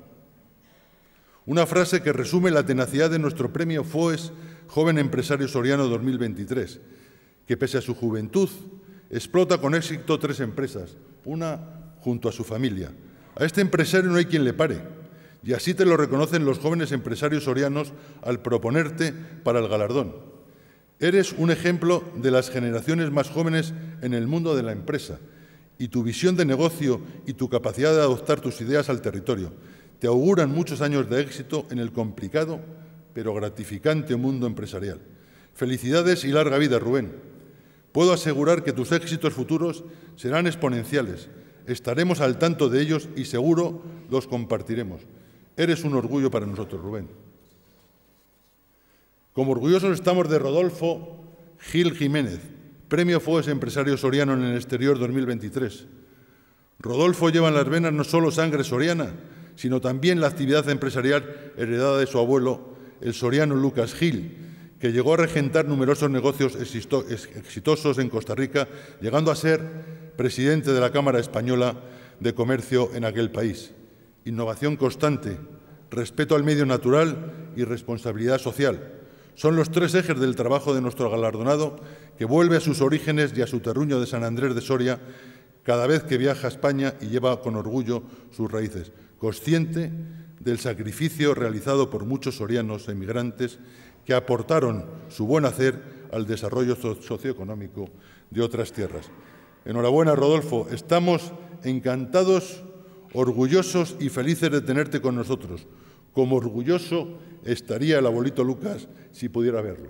Una frase que resume la tenacidad de nuestro premio FOES Joven Empresario Soriano 2023, que pese a su juventud explota con éxito 3 empresas, una junto a su familia. A este empresario no hay quien le pare, y así te lo reconocen los jóvenes empresarios sorianos al proponerte para el galardón. Eres un ejemplo de las generaciones más jóvenes en el mundo de la empresa, y tu visión de negocio y tu capacidad de adoptar tus ideas al territorio te auguran muchos años de éxito en el complicado pero gratificante mundo empresarial. Felicidades y larga vida, Rubén. Puedo asegurar que tus éxitos futuros serán exponenciales. Estaremos al tanto de ellos y seguro los compartiremos. Eres un orgullo para nosotros, Rubén. Como orgullosos estamos de Rodolfo Gil Jiménez, Premio FOES Empresario Soriano en el Exterior 2023. Rodolfo lleva en las venas no solo sangre soriana, sino también la actividad empresarial heredada de su abuelo, el soriano Lucas Gil, que llegó a regentar numerosos negocios exitosos en Costa Rica, llegando a ser presidente de la Cámara Española de Comercio en aquel país. Innovación constante, respeto al medio natural y responsabilidad social son los 3 ejes del trabajo de nuestro galardonado, que vuelve a sus orígenes y a su terruño de San Andrés de Soria cada vez que viaja a España y lleva con orgullo sus raíces, consciente del sacrificio realizado por muchos sorianos emigrantes que aportaron su buen hacer al desarrollo socioeconómico de otras tierras. Enhorabuena, Rodolfo. Estamos encantados, orgullosos y felices de tenerte con nosotros. Como orgulloso estaría el abuelito Lucas si pudiera verlo.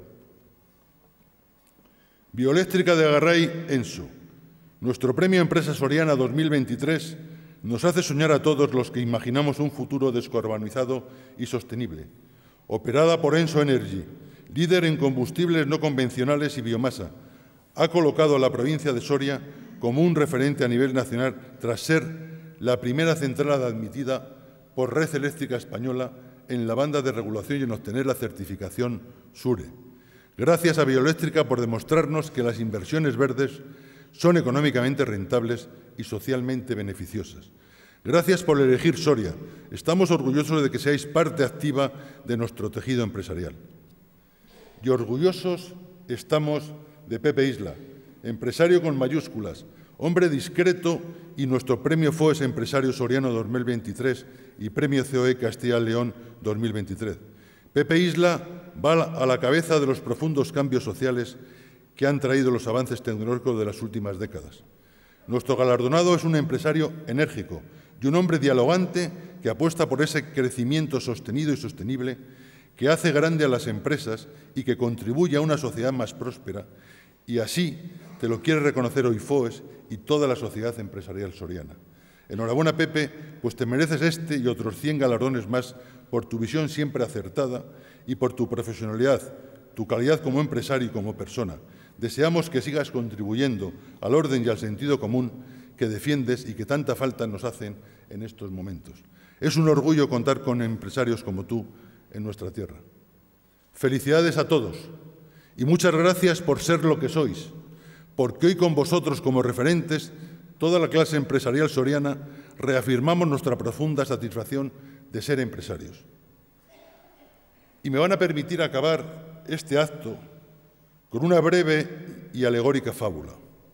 Bioeléctrica de Agarray, Enso. Nuestro Premio Empresa Soriana 2023 nos hace soñar a todos los que imaginamos un futuro descarbonizado y sostenible. Operada por Enso Energy, líder en combustibles no convencionales y biomasa, ha colocado a la provincia de Soria como un referente a nivel nacional tras ser la primera central admitida por Red Eléctrica Española en la banda de regulación y en obtener la certificación SURE. Gracias a Bioeléctrica por demostrarnos que las inversiones verdes son económicamente rentables y socialmente beneficiosas. Gracias por elegir Soria. Estamos orgullosos de que seáis parte activa de nuestro tejido empresarial. Y orgullosos estamos de Pepe Isla, empresario con mayúsculas, hombre discreto y nuestro Premio FOES Empresario Soriano 2023 y Premio COE Castilla y León 2023. Pepe Isla va a la cabeza de los profundos cambios sociales que han traído los avances tecnológicos de las últimas décadas. Nuestro galardonado es un empresario enérgico y un hombre dialogante que apuesta por ese crecimiento sostenido y sostenible que hace grande a las empresas y que contribuye a una sociedad más próspera, y así te lo quiere reconocer hoy FOES y toda la sociedad empresarial soriana. Enhorabuena, Pepe, pues te mereces este y otros 100 galardones más por tu visión siempre acertada y por tu profesionalidad, tu calidad como empresario y como persona. Deseamos que sigas contribuyendo al orden y al sentido común que defiendes y que tanta falta nos hacen en estos momentos. Es un orgullo contar con empresarios como tú en nuestra tierra. Felicidades a todos y muchas gracias por ser lo que sois, porque hoy con vosotros como referentes, toda la clase empresarial soriana, reafirmamos nuestra profunda satisfacción de ser empresarios. Y me van a permitir acabar este acto con una breve y alegórica fábula.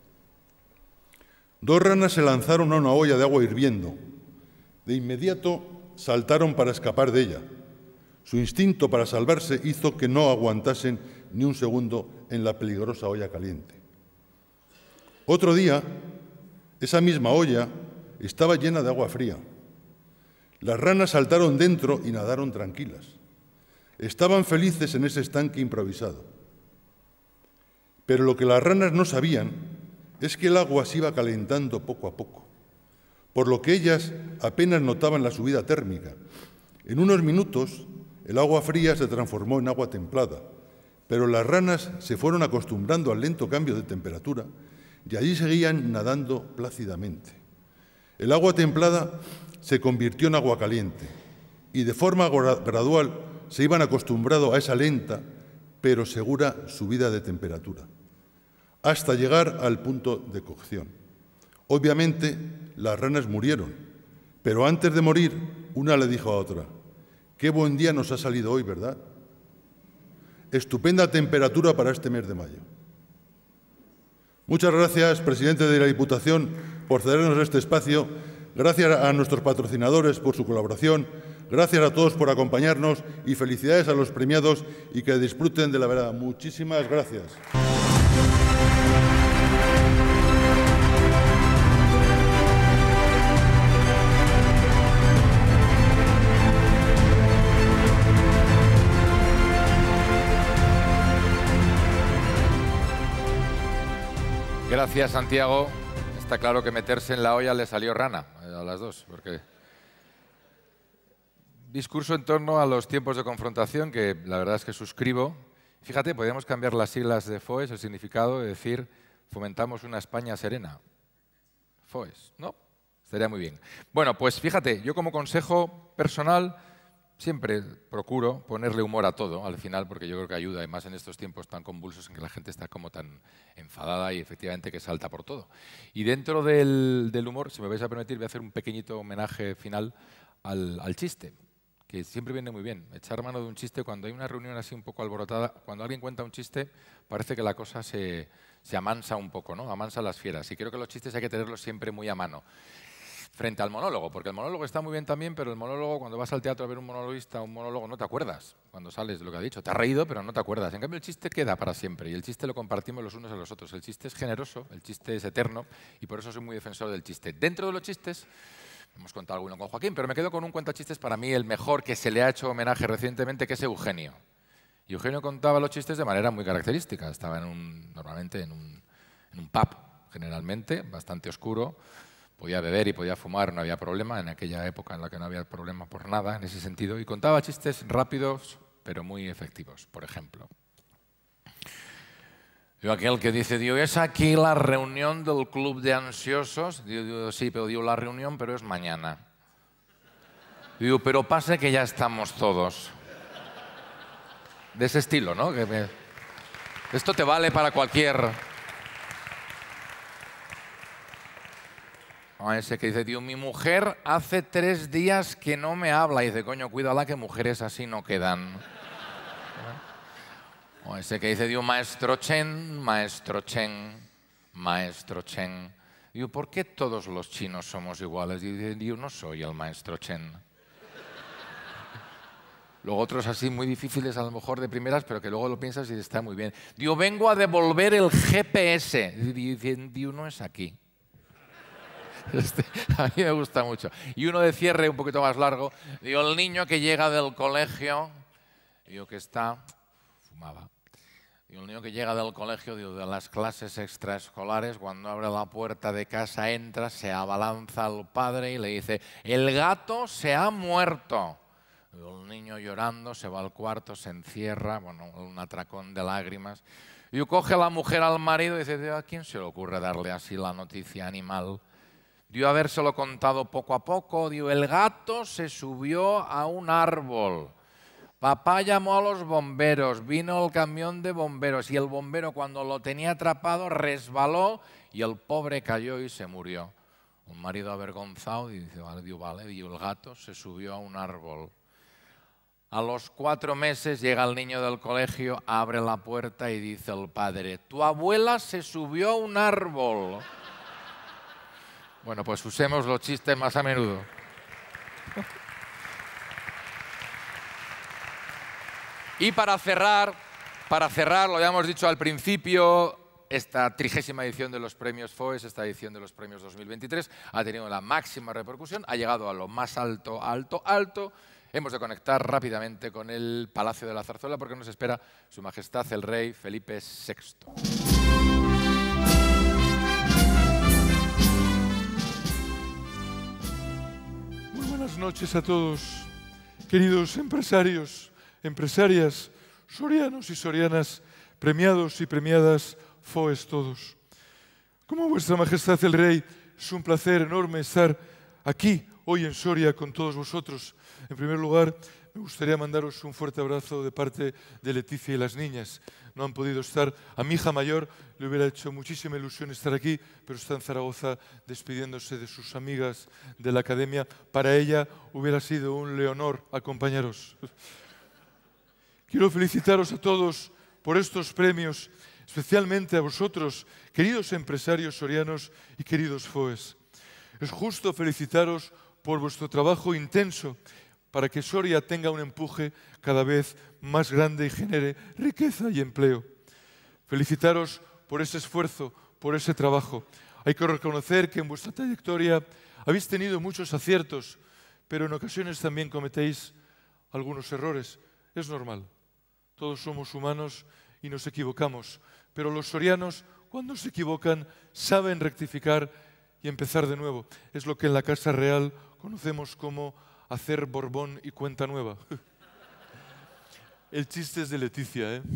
Dos ranas se lanzaron a una olla de agua hirviendo. De inmediato saltaron para escapar de ella. Su instinto para salvarse hizo que no aguantasen ni un segundo en la peligrosa olla caliente. Otro día, esa misma olla estaba llena de agua fría. Las ranas saltaron dentro y nadaron tranquilas. Estaban felices en ese estanque improvisado. Pero lo que las ranas no sabían es que el agua se iba calentando poco a poco, por lo que ellas apenas notaban la subida térmica. En unos minutos, el agua fría se transformó en agua templada, pero las ranas se fueron acostumbrando al lento cambio de temperatura y allí seguían nadando plácidamente. El agua templada se convirtió en agua caliente y de forma gradual se iban acostumbrando a esa lenta pero segura subida de temperatura, hasta llegar al punto de cocción. Obviamente, las ranas murieron, pero antes de morir, una le dijo a otra: «Qué buen día nos ha salido hoy, ¿verdad? Estupenda temperatura para este mes de mayo». Muchas gracias, presidente de la Diputación, por cedernos este espacio. Gracias a nuestros patrocinadores por su colaboración. Gracias a todos por acompañarnos y felicidades a los premiados y que disfruten de la verdad. Muchísimas gracias. Gracias, Santiago. Está claro que meterse en la olla le salió rana a las dos, porque... Discurso en torno a los tiempos de confrontación, que la verdad es que suscribo. Fíjate, podríamos cambiar las siglas de FOES, el significado de decir fomentamos una España serena. FOES, ¿no? Estaría muy bien. Bueno, pues fíjate, yo como consejo personal siempre procuro ponerle humor a todo al final, porque yo creo que ayuda, además en estos tiempos tan convulsos en que la gente está como tan enfadada y efectivamente que salta por todo. Y dentro del humor, si me vais a permitir, voy a hacer un pequeñito homenaje final al chiste, que siempre viene muy bien. Echar mano de un chiste cuando hay una reunión así un poco alborotada, cuando alguien cuenta un chiste, parece que la cosa se amansa un poco, ¿no? Amansa las fieras. Y creo que los chistes hay que tenerlos siempre muy a mano. Frente al monólogo, porque el monólogo está muy bien también, pero el monólogo, cuando vas al teatro a ver un monologuista, un monólogo, no te acuerdas cuando sales de lo que ha dicho. Te has reído, pero no te acuerdas. En cambio, el chiste queda para siempre y el chiste lo compartimos los unos a los otros. El chiste es generoso, el chiste es eterno y por eso soy muy defensor del chiste. Dentro de los chistes, hemos contado alguno con Joaquín, pero me quedo con un cuentachistes para mí el mejor que se le ha hecho homenaje recientemente, que es Eugenio. Y Eugenio contaba los chistes de manera muy característica. Estaba normalmente en un pub, generalmente, bastante oscuro. Podía beber y podía fumar, no había problema, en aquella época en la que no había problema por nada en ese sentido, y contaba chistes rápidos pero muy efectivos. Por ejemplo, aquel que dice, digo, ¿es aquí la reunión del club de ansiosos? Digo, sí, pero digo la reunión, pero es mañana. Digo, pero pasa que ya estamos todos. De ese estilo, ¿no? Esto te vale para cualquier... Ese que dice, tío, mi mujer hace 3 días que no me habla. Y dice, coño, cuídala que mujeres así no quedan. O ese que dice, tío, maestro Chen, maestro Chen, maestro Chen. Digo, ¿por qué todos los chinos somos iguales? Y dice, yo no soy el maestro Chen. Luego otros así muy difíciles a lo mejor de primeras, pero que luego lo piensas y está muy bien. Digo, vengo a devolver el GPS. Y dice, Dios, no es aquí. A mí me gusta mucho. Y uno de cierre un poquito más largo. Digo, el niño que llega del colegio, digo que está, fumaba. Digo, el niño que llega del colegio, digo, de las clases extraescolares, cuando abre la puerta de casa, entra, se abalanza al padre y le dice, el gato se ha muerto. Digo, el niño llorando, se va al cuarto, se encierra, bueno, un atracón de lágrimas. Digo, coge a la mujer al marido y dice, ¿a quién se le ocurre darle así la noticia animal? dio habérselo contado poco a poco, el gato se subió a un árbol. Papá llamó a los bomberos, vino el camión de bomberos y el bombero cuando lo tenía atrapado resbaló y el pobre cayó y se murió. Un marido avergonzado y dice, vale, y el gato se subió a un árbol. A los 4 meses llega el niño del colegio, abre la puerta y dice el padre, tu abuela se subió a un árbol. Bueno, pues usemos los chistes más a menudo. Y para cerrar, lo habíamos dicho al principio, esta 30ª edición de los premios FOES, esta edición de los premios 2023, ha tenido la máxima repercusión, ha llegado a lo más alto, alto. Hemos de conectar rápidamente con el Palacio de la Zarzuela porque nos espera Su Majestad el Rey Felipe VI. Muy buenas noches a todos, queridos empresarios, empresarias, sorianos y sorianas, premiados y premiadas, FOES todos. Como Vuestra Majestad el Rey, es un placer enorme estar aquí hoy en Soria con todos vosotros. En primer lugar, me gustaría mandaros un fuerte abrazo de parte de Leticia y las niñas. No han podido estar. A mi hija mayor le hubiera hecho muchísima ilusión estar aquí, pero está en Zaragoza despidiéndose de sus amigas de la academia. Para ella hubiera sido un leonor acompañaros. Quiero felicitaros a todos por estos premios, especialmente a vosotros, queridos empresarios sorianos y queridos FOES. Es justo felicitaros por vuestro trabajo intenso para que Soria tenga un empuje cada vez más grande y genere riqueza y empleo. Felicitaros por ese esfuerzo, por ese trabajo. Hay que reconocer que en vuestra trayectoria habéis tenido muchos aciertos, pero en ocasiones también cometéis algunos errores. Es normal. Todos somos humanos y nos equivocamos, pero los sorianos, cuando se equivocan, saben rectificar y empezar de nuevo. Es lo que en la Casa Real conocemos como hacer Borbón y cuenta nueva. El chiste es de Leticia, ¿eh?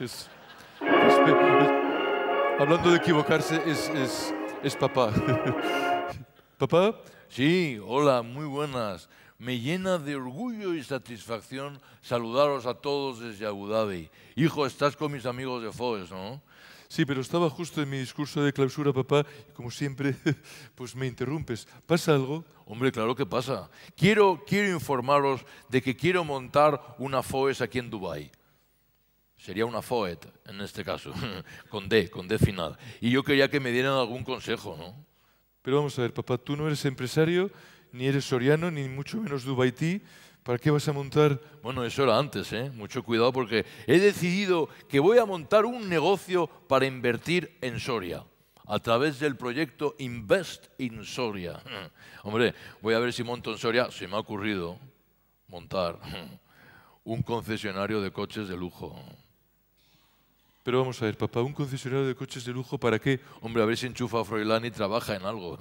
Hablando de equivocarse, es papá. ¿Papá? Sí, hola, muy buenas. Me llena de orgullo y satisfacción saludaros a todos desde Abu Dhabi. Hijo, estás con mis amigos de FOES, ¿no? Sí, pero estaba justo en mi discurso de clausura, papá, y como siempre, pues me interrumpes. ¿Pasa algo? Hombre, claro que pasa. Quiero informaros de que quiero montar una FOES aquí en Dubái. Sería una FOET, en este caso, con D final. Y yo quería que me dieran algún consejo, ¿no? Pero vamos a ver, papá, tú no eres empresario, ni eres soriano, ni mucho menos dubaití. ¿Para qué vas a montar? Bueno, eso era antes, ¿eh? Mucho cuidado porque he decidido que voy a montar un negocio para invertir en Soria a través del proyecto Invest in Soria. Hombre, voy a ver si monto en Soria. Se me ha ocurrido montar un concesionario de coches de lujo. Pero vamos a ver, papá, ¿un concesionario de coches de lujo para qué? Hombre, a ver si enchufa a Froilán y trabaja en algo.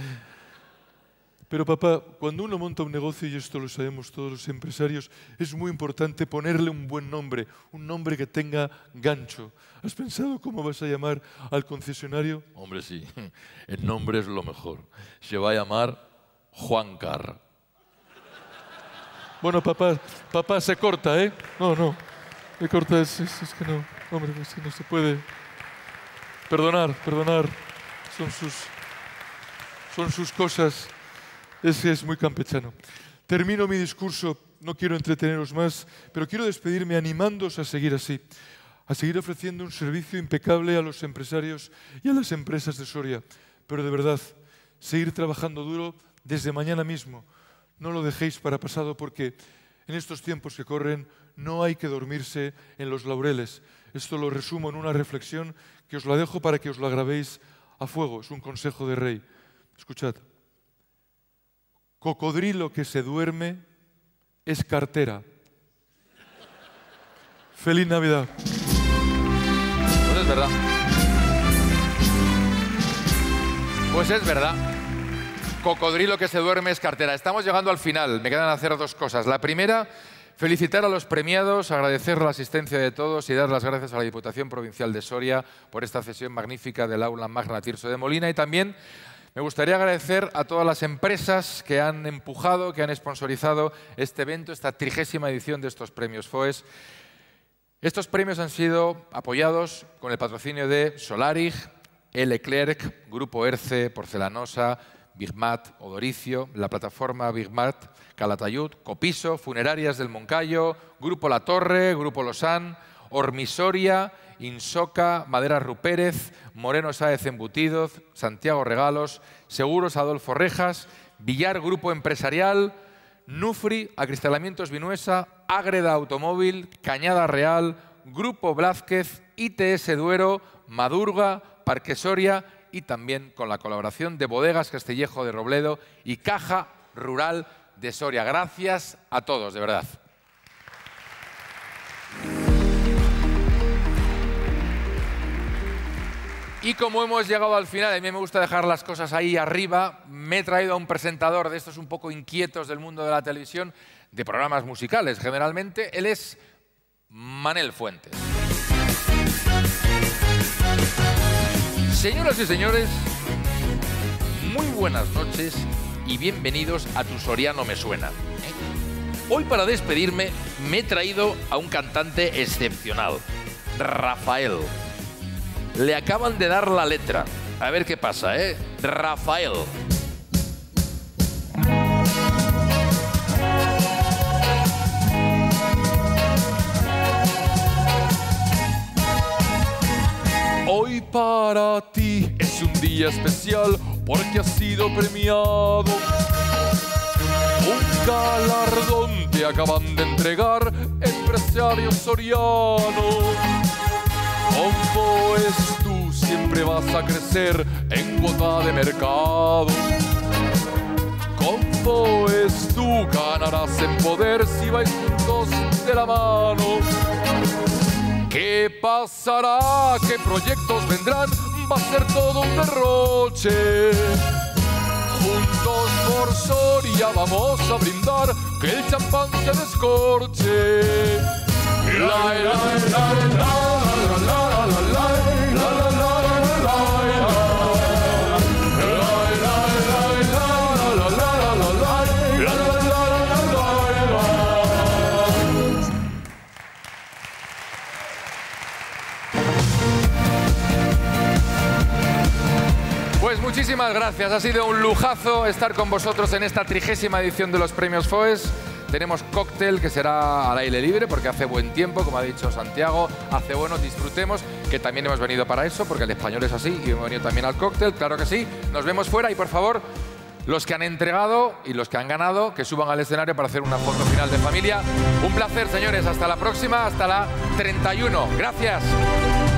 Pero papá, cuando uno monta un negocio, y esto lo sabemos todos los empresarios, es muy importante ponerle un buen nombre, un nombre que tenga gancho. ¿Has pensado cómo vas a llamar al concesionario? Hombre, sí, el nombre es lo mejor. Se va a llamar Juan Car. Bueno, papá se corta, ¿eh? No, se corta, es que no, hombre, es que no se puede. Perdonar, son sus cosas. Es muy campechano. Termino mi discurso, no quiero entreteneros más, pero quiero despedirme animándoos a seguir así, a seguir ofreciendo un servicio impecable a los empresarios y a las empresas de Soria. Pero de verdad, seguir trabajando duro desde mañana mismo. No lo dejéis para pasado porque en estos tiempos que corren no hay que dormirse en los laureles. Esto lo resumo en una reflexión que os la dejo para que os la grabéis a fuego. Es un consejo de rey. Escuchad. Cocodrilo que se duerme es cartera. ¡Feliz Navidad! Pues es verdad. Pues es verdad. Cocodrilo que se duerme es cartera. Estamos llegando al final. Me quedan hacer 2 cosas. La primera, felicitar a los premiados, agradecer la asistencia de todos y dar las gracias a la Diputación Provincial de Soria por esta cesión magnífica del aula Magna Tirso de Molina y también Me gustaría agradecer a todas las empresas que han empujado, que han sponsorizado este evento, esta 30ª edición de estos premios FOES. Estos premios han sido apoyados con el patrocinio de Solarig, Leclerc, Grupo Erce, Porcelanosa, Bigmat, Odoricio, la plataforma Bigmat, Calatayud, Copiso, Funerarias del Moncayo, Grupo La Torre, Grupo Losan, Ormisoria, Insoca, Maderas Rupérez, Moreno Sáez Embutidos, Santiago Regalos, Seguros Adolfo Rejas, Villar Grupo Empresarial, Nufri, Acristalamientos Vinuesa, Ágreda Automóvil, Cañada Real, Grupo Blázquez, ITS Duero, Madurga, Parque Soria y también con la colaboración de Bodegas Castillejo de Robledo y Caja Rural de Soria. Gracias a todos, de verdad. Y como hemos llegado al final, a mí me gusta dejar las cosas ahí arriba, me he traído a un presentador de estos un poco inquietos del mundo de la televisión, de programas musicales generalmente. Él es Manel Fuentes. Señoras y señores, muy buenas noches y bienvenidos a Tu Soriano Me Suena. Hoy para despedirme me he traído a un cantante excepcional, Rafael. Le acaban de dar la letra. A ver qué pasa, ¿eh? Rafael. Hoy para ti es un día especial porque has sido premiado. Un galardón te acaban de entregar, empresario soriano. Con FOES tú siempre vas a crecer en cuota de mercado. Con FOES tú ganarás en poder si vais juntos de la mano. ¿Qué pasará? ¿Qué proyectos vendrán? Va a ser todo un derroche. Juntos por Soria vamos a brindar que el champán se descorche. Pues muchísimas gracias, ha sido un lujazo estar con vosotros en esta 30ª edición de los premios FOES. Tenemos cóctel que será al aire libre porque hace buen tiempo, como ha dicho Santiago, hace bueno, disfrutemos, que también hemos venido para eso, porque el español es así y hemos venido también al cóctel, claro que sí. Nos vemos fuera y por favor, los que han entregado y los que han ganado, que suban al escenario para hacer una foto final de familia. Un placer, señores, hasta la próxima, hasta la 31. Gracias.